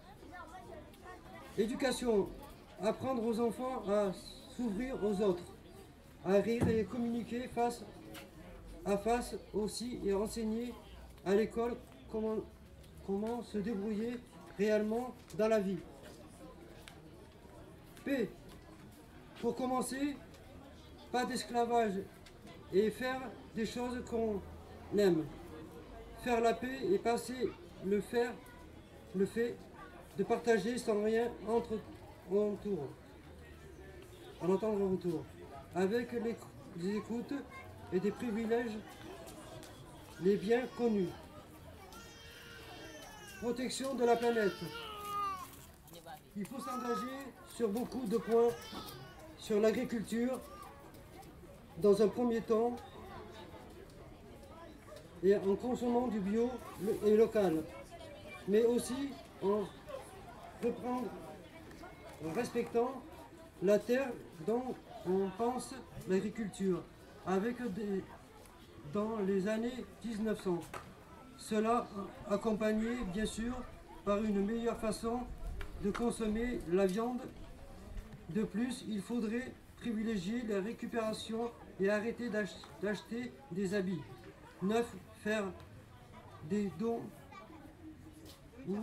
Éducation, apprendre aux enfants à s'ouvrir aux autres, à rire et communiquer face à face aussi, et enseigner à l'école comment se débrouiller réellement dans la vie. Paix, pour commencer, pas d'esclavage et faire des choses qu'on aime. Faire la paix et passer le fait de partager sans rien en entendre en retour. Avec des écoutes et des privilèges, les biens connus. Protection de la planète. Il faut s'engager sur beaucoup de points, sur l'agriculture, dans un premier temps, et en consommant du bio et local, mais aussi en respectant la terre dont on pense l'agriculture, dans les années 1900. Cela accompagné bien sûr par une meilleure façon de consommer la viande. De plus, il faudrait privilégier la récupération et arrêter d'acheter des habits neufs, faire des dons ou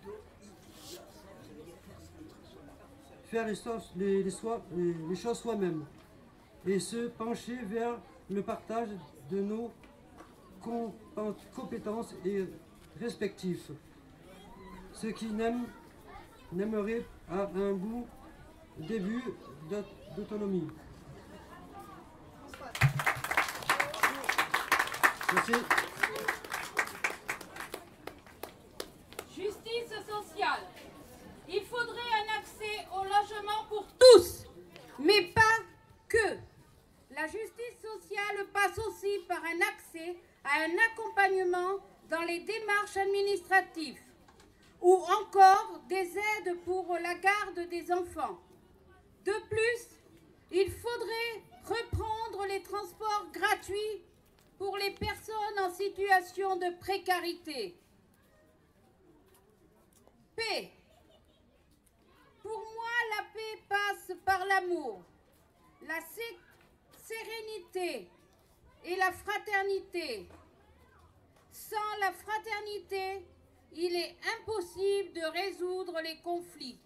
faire les choses soi-même et se pencher vers le partage de nos compétences et respectifs. Ceux qui n'aimeraient à un bout début d'autonomie. Merci. Justice sociale. Il faudrait un accès au logement pour tous, mais pas que. La justice sociale passe aussi par un accès à un accompagnement dans les démarches administratives ou encore des aides pour la garde des enfants. De plus, il faudrait reprendre les transports gratuits pour les personnes en situation de précarité. Paix. Pour moi, la paix passe par l'amour, la sérénité et la fraternité. Sans la fraternité, il est impossible de résoudre les conflits.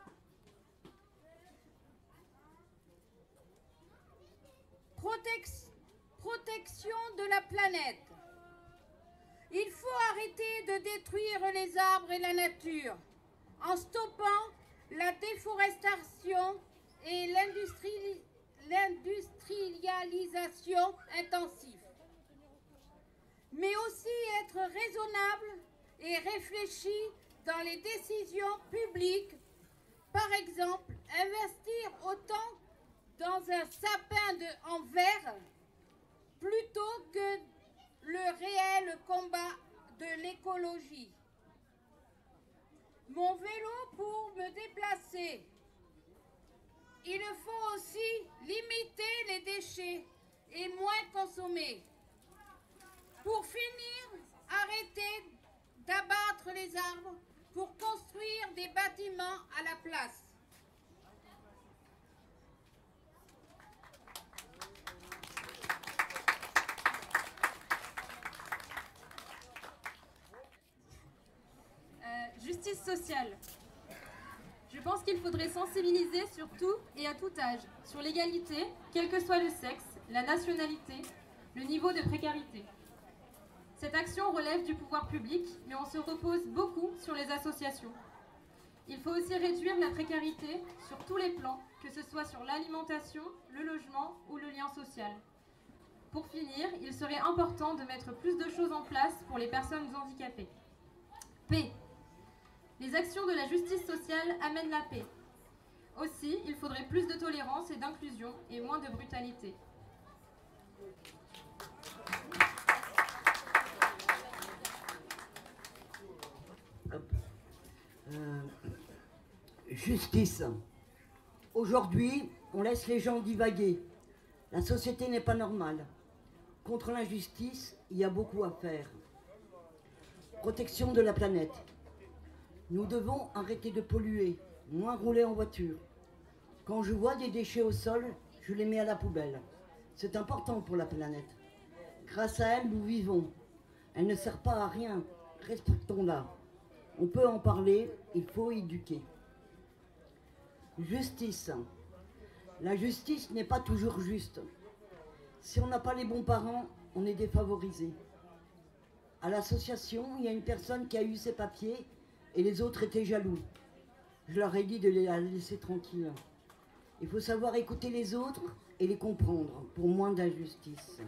Protection de la planète. Il faut arrêter de détruire les arbres et la nature en stoppant la déforestation et l'industrialisation intensive. Mais aussi être raisonnable et réfléchi dans les décisions publiques. Par exemple, investir autant dans un sapin en verre plutôt que le réel combat de l'écologie. mon vélo pour me déplacer. Il faut aussi limiter les déchets et moins consommer. Pour finir, arrêter d'abattre les arbres pour construire des bâtiments à la place. Justice sociale. Je pense qu'il faudrait sensibiliser sur tout et à tout âge, sur l'égalité, quel que soit le sexe, la nationalité, le niveau de précarité. Cette action relève du pouvoir public, mais on se repose beaucoup sur les associations. Il faut aussi réduire la précarité sur tous les plans, que ce soit sur l'alimentation, le logement ou le lien social. Pour finir, il serait important de mettre plus de choses en place pour les personnes handicapées. P. Les actions de la justice sociale amènent la paix. Aussi, il faudrait plus de tolérance et d'inclusion et moins de brutalité. Justice. Aujourd'hui, on laisse les gens divaguer. La société n'est pas normale. Contre l'injustice, il y a beaucoup à faire. Protection de la planète. Nous devons arrêter de polluer, moins rouler en voiture. Quand je vois des déchets au sol, je les mets à la poubelle. C'est important pour la planète. Grâce à elle, nous vivons. Elle ne sert pas à rien. Respectons-la. On peut en parler, il faut éduquer. Justice. La justice n'est pas toujours juste. Si on n'a pas les bons parents, on est défavorisé. À l'association, il y a une personne qui a eu ses papiers et les autres étaient jaloux. Je leur ai dit de les laisser tranquilles. Il faut savoir écouter les autres et les comprendre pour moins d'injustice.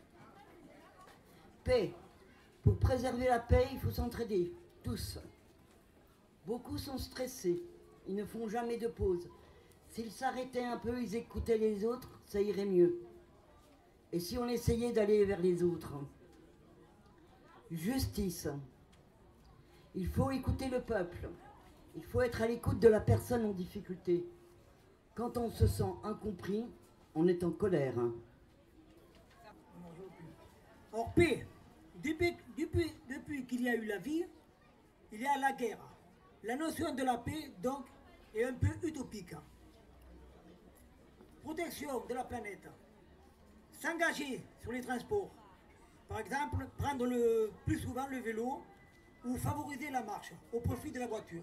Paix. Pour préserver la paix, il faut s'entraider, tous. Beaucoup sont stressés, ils ne font jamais de pause. S'ils s'arrêtaient un peu, ils écoutaient les autres, ça irait mieux. Et si on essayait d'aller vers les autres? Justice. Il faut écouter le peuple. Il faut être à l'écoute de la personne en difficulté. Quand on se sent incompris, on est en colère. Or, paix, depuis qu'il y a eu la vie, il y a la guerre. La notion de la paix, donc, est un peu utopique. Protection de la planète. S'engager sur les transports. Par exemple, prendre plus souvent le vélo ou favoriser la marche au profit de la voiture.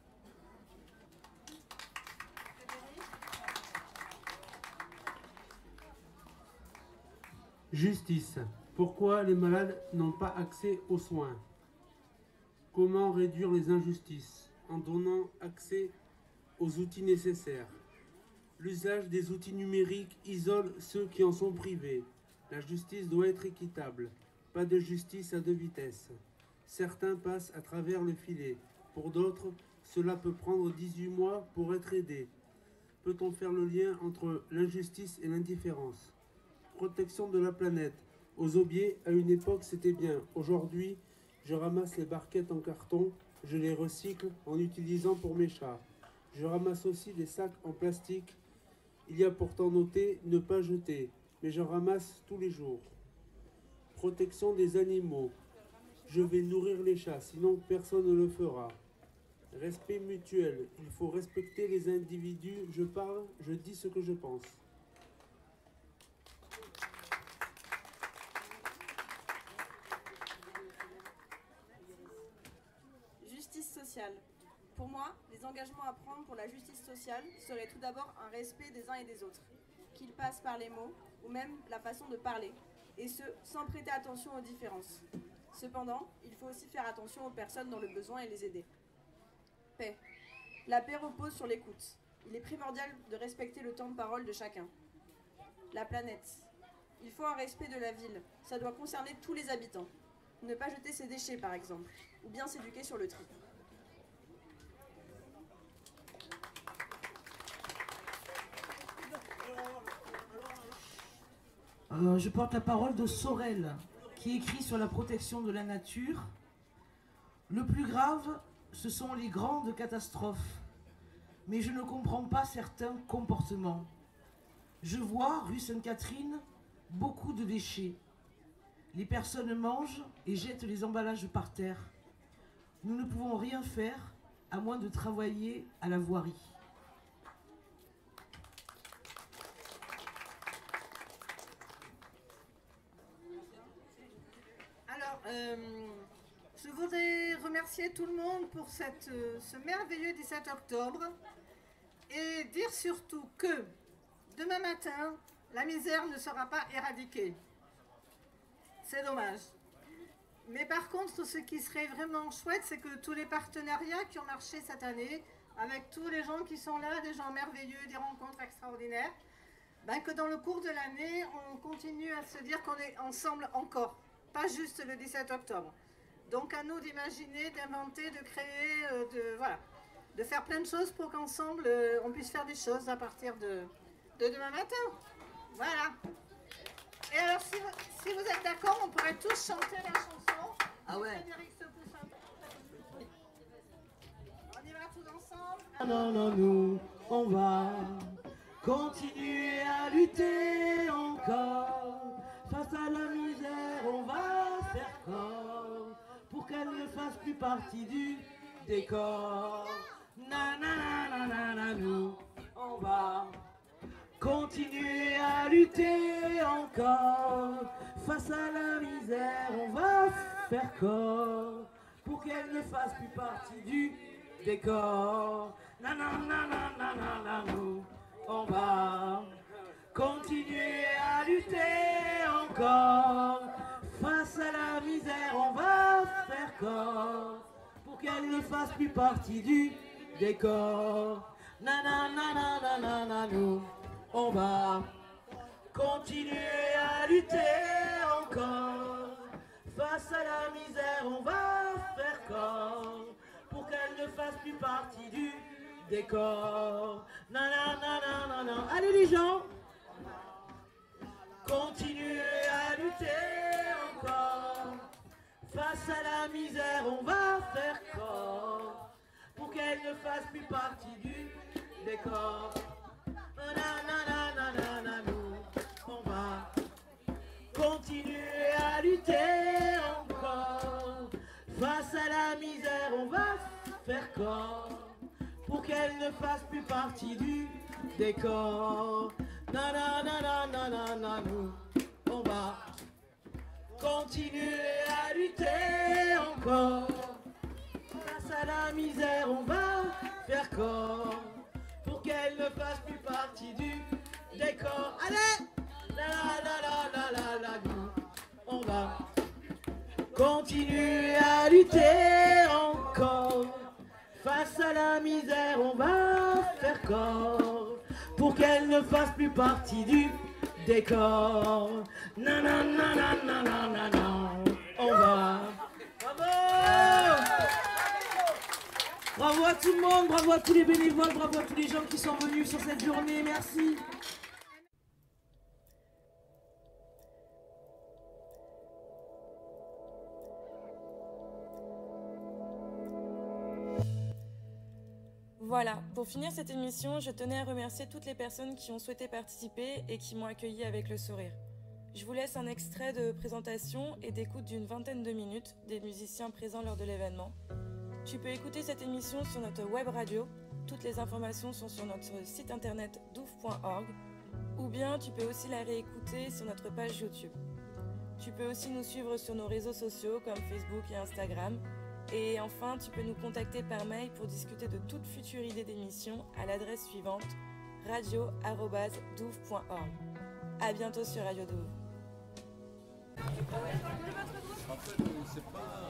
Justice. Pourquoi les malades n'ont pas accès aux soins? Comment réduire les injustices? En donnant accès aux outils nécessaires. L'usage des outils numériques isole ceux qui en sont privés. La justice doit être équitable. Pas de justice à deux vitesses. Certains passent à travers le filet. Pour d'autres, cela peut prendre 18 mois pour être aidé. Peut-on faire le lien entre l'injustice et l'indifférence? Protection de la planète. Aux aubiers, à une époque, c'était bien. Aujourd'hui, je ramasse les barquettes en carton, je les recycle en utilisant pour mes chats. Je ramasse aussi des sacs en plastique. Il y a pourtant noté « ne pas jeter », mais je ramasse tous les jours. Protection des animaux. Je vais nourrir les chats, sinon personne ne le fera. Respect mutuel. Il faut respecter les individus. Je parle, je dis ce que je pense. Justice sociale. Pour moi, les engagements à prendre pour la justice sociale seraient tout d'abord un respect des uns et des autres, qu'ils passent par les mots ou même la façon de parler, et ce, sans prêter attention aux différences. Cependant, il faut aussi faire attention aux personnes dans le besoin et les aider. Paix. La paix repose sur l'écoute. Il est primordial de respecter le temps de parole de chacun. La planète. Il faut un respect de la ville. Ça doit concerner tous les habitants. Ne pas jeter ses déchets, par exemple, ou bien s'éduquer sur le tri. Je porte la parole de Sorel, qui écrit sur la protection de la nature. Le plus grave, ce sont les grandes catastrophes. Mais je ne comprends pas certains comportements. Je vois, rue Sainte-Catherine, beaucoup de déchets. Les personnes mangent et jettent les emballages par terre. Nous ne pouvons rien faire à moins de travailler à la voirie. Alors, je voudrais remercier tout le monde pour ce merveilleux 17 octobre et dire surtout que demain matin, la misère ne sera pas éradiquée. C'est dommage. Mais par contre, ce qui serait vraiment chouette, c'est que tous les partenariats qui ont marché cette année, avec tous les gens qui sont là, des gens merveilleux, des rencontres extraordinaires, ben que dans le cours de l'année, on continue à se dire qu'on est ensemble encore, pas juste le 17 octobre. Donc à nous d'imaginer, d'inventer, de créer, de faire plein de choses pour qu'ensemble, on puisse faire des choses à partir de demain matin. Voilà. Et alors, si vous êtes d'accord, on pourrait tous chanter la chanson. Ah ouais. Frédéric se pousse un peu. On y va tous ensemble. Non, non, nous, on va continuer à lutter encore. Face à la misère, on va faire corps pour qu'elle ne fasse plus partie du décor. Na na na na na, nous, on va continuer à lutter encore. Face à la misère, on va faire corps pour qu'elle ne fasse plus partie du décor. Na na na na na na na, nous, on va continuer à lutter encore. Face à la misère, on va faire corps pour qu'elle ne fasse plus partie du décor. Na na na na na na na, nous, on va continuer à lutter encore. Face à la misère, on va faire corps pour qu'elle ne fasse plus partie du décor. Na na na na na na. Allez les gens, continuer à lutter encore. Face à la misère, on va faire corps pour qu'elle ne fasse plus partie du décor. Na na na na na na, nous, on va continuer à lutter encore. Face à la misère, on va faire corps pour qu'elle ne fasse plus partie du décor. Na na na na na na na, nous, on va continuer à lutter encore. Face à la misère, on va faire corps pour qu'elle ne fasse plus partie du décor. Allez! La la la la la la, nous, on va continuer à lutter encore. Face à la misère, on va faire corps pour qu'elle ne fasse plus partie du décor. Na na na na na na na na, on va. Bravo! Bravo à tout le monde, bravo à tous les bénévoles, bravo à tous les gens qui sont venus sur cette journée, merci. Voilà, pour finir cette émission, je tenais à remercier toutes les personnes qui ont souhaité participer et qui m'ont accueilli avec le sourire. Je vous laisse un extrait de présentation et d'écoute d'une vingtaine de minutes des musiciens présents lors de l'événement. Tu peux écouter cette émission sur notre web radio, toutes les informations sont sur notre site internet douv.org, ou bien tu peux aussi la réécouter sur notre page YouTube. Tu peux aussi nous suivre sur nos réseaux sociaux comme Facebook et Instagram. Et enfin, tu peux nous contacter par mail pour discuter de toute future idée d'émission à l'adresse suivante radio@douv.org. À bientôt sur Radio Douv. En fait, c'est pas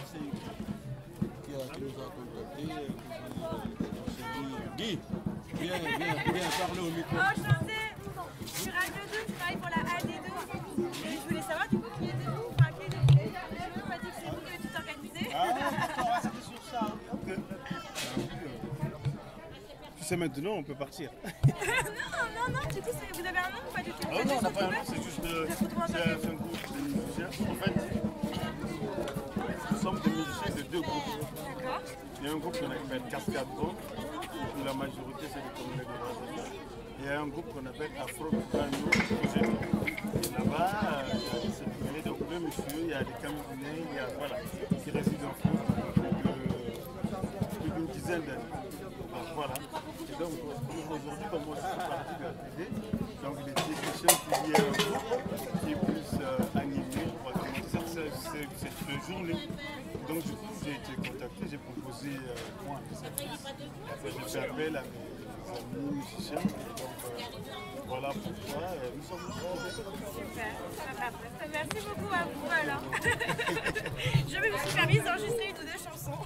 qui nous a contactés. Guy, viens parler au micro. Enchanté, je suis Radio Douv, je travaille pour la AD2. Et je voulais savoir du coup qui était vous, enfin qui était vous. On m'a dit que c'est vous qui avez tout organisé. Ah ouais, c'était sur ça. Ok. Tu sais maintenant, on peut partir. non, du coup, vous avez un nom ou pas du tout? Non, on n'a pas un nom, c'est juste c'est un groupe de musiciens. En fait, nous sommes des musiciens de deux groupes. D'accord. Il y a un groupe qu'on appelle Cascade Bomb, où la majorité c'est des Congolais de Brazzaville. Il y a un groupe qu'on appelle Afro Cubano Projet. Et là-bas, il y a deux monsieur, il y a des Camerounais, il y a, voilà, qui résident en France depuis plus d'une dizaine d'années. Voilà. Et donc aujourd'hui, comme moi je suis parti de la TV, donc il était question qu'il y ait un groupe qui est plus animé pour organiser cette journée. Donc du coup j'ai été contacté, j'ai proposé moi mes services. Après j'ai fait appel à mes amis musiciens. Et donc voilà pourquoi nous sommes là. Super. Merci beaucoup à vous alors. Je me suis permis d'enregistrer une ou deux chansons.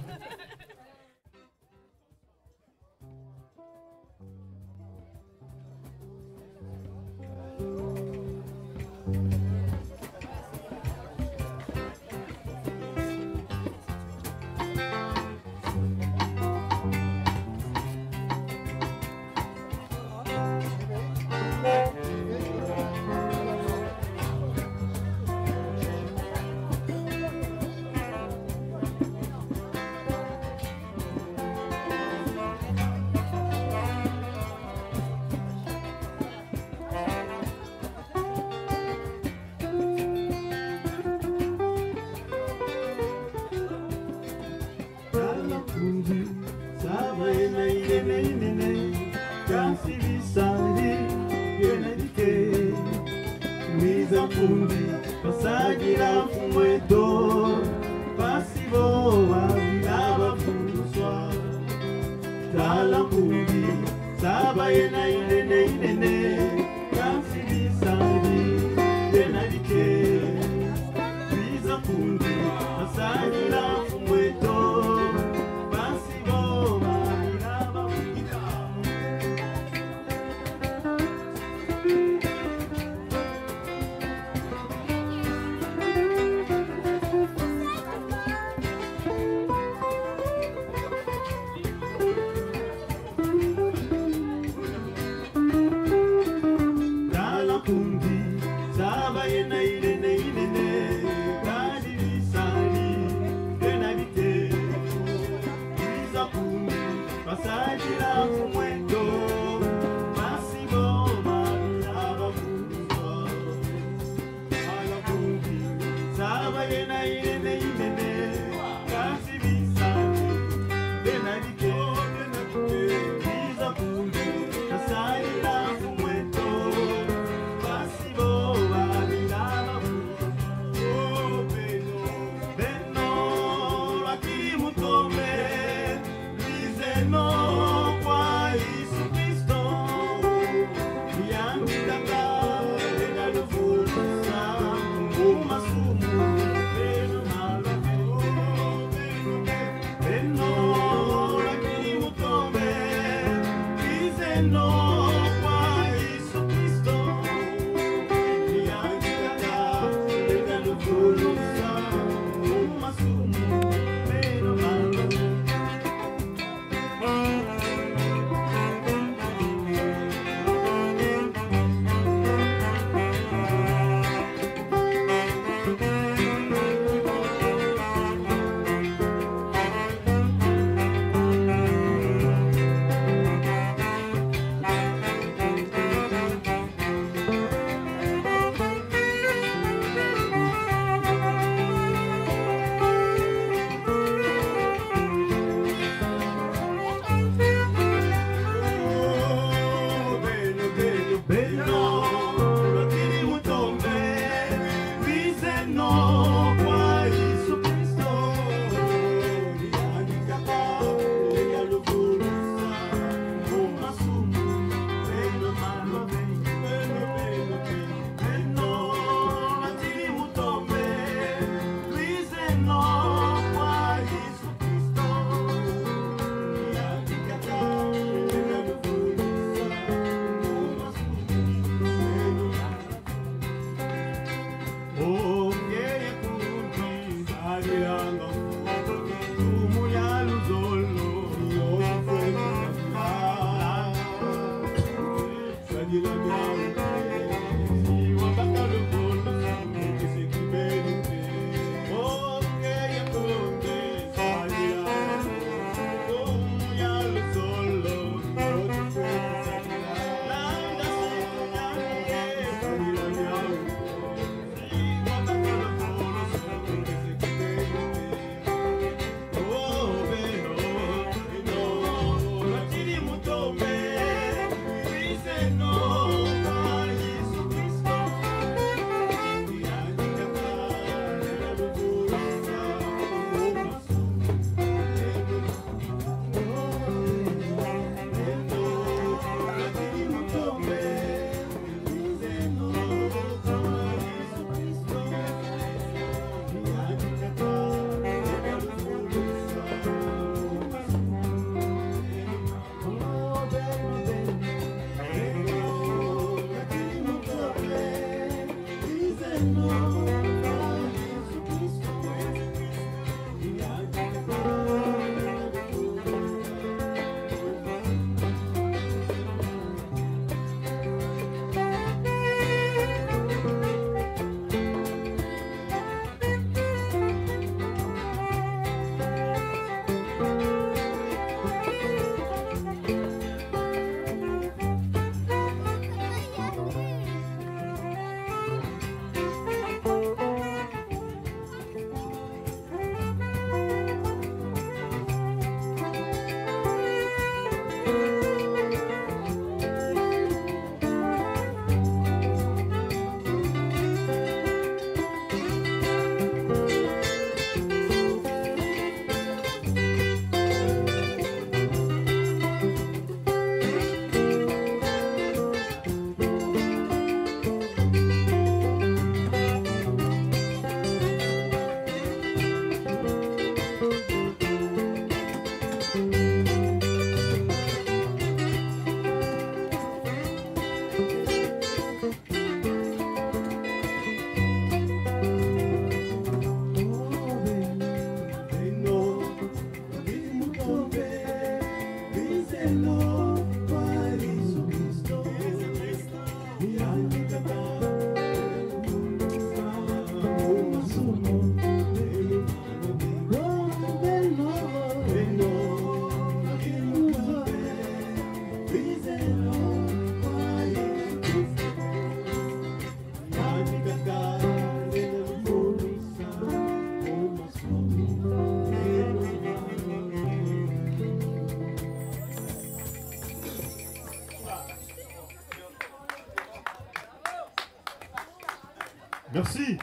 Merci.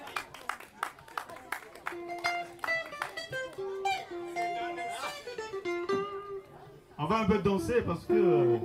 On va un peu danser parce que...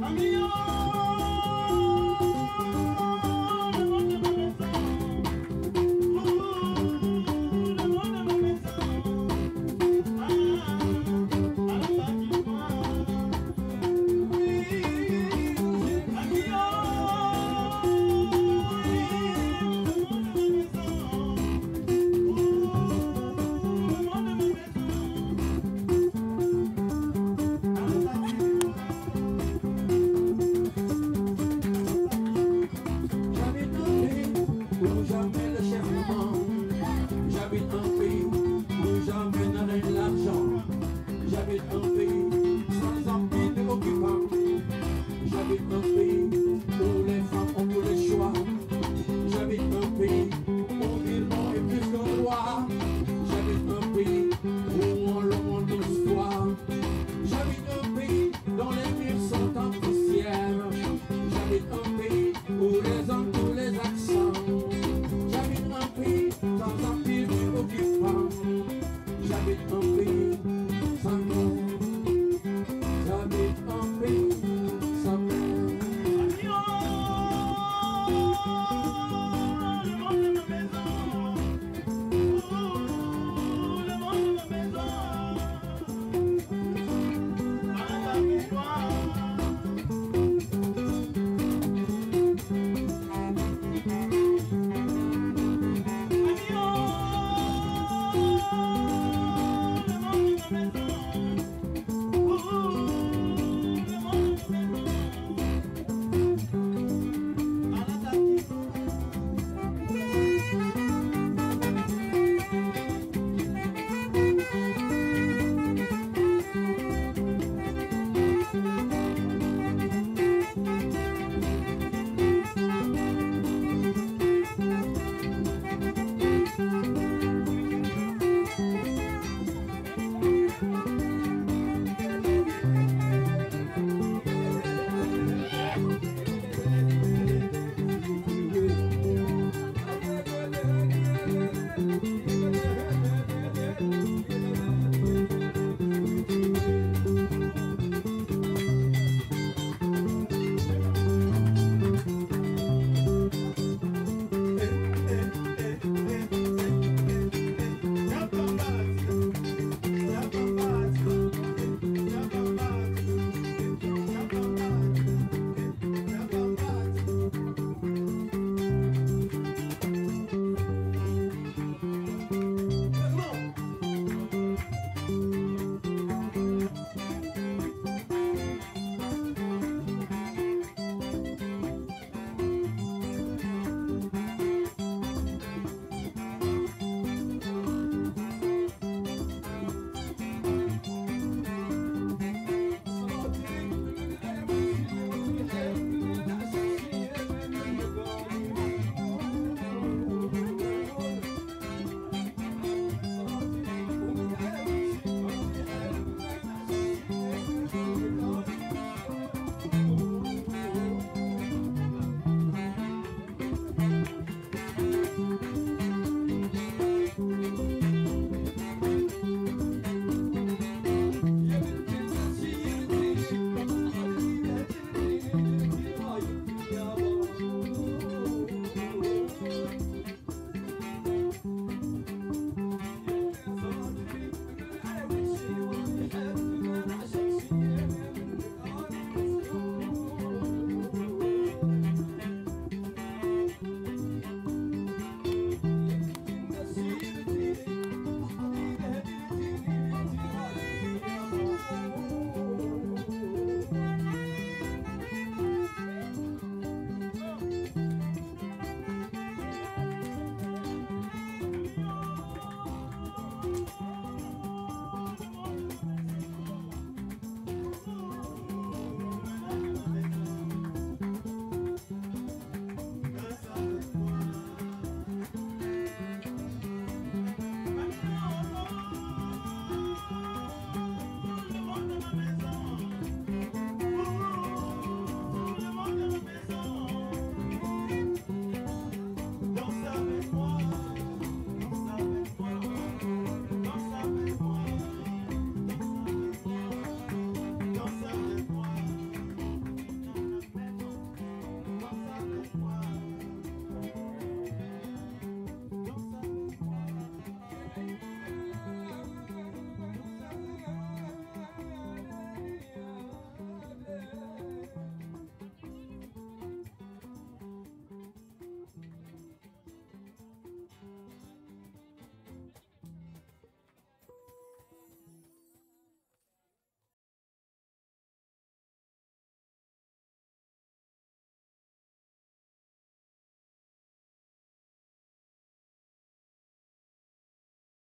J'habite un pays sans empire occupant. J'habite un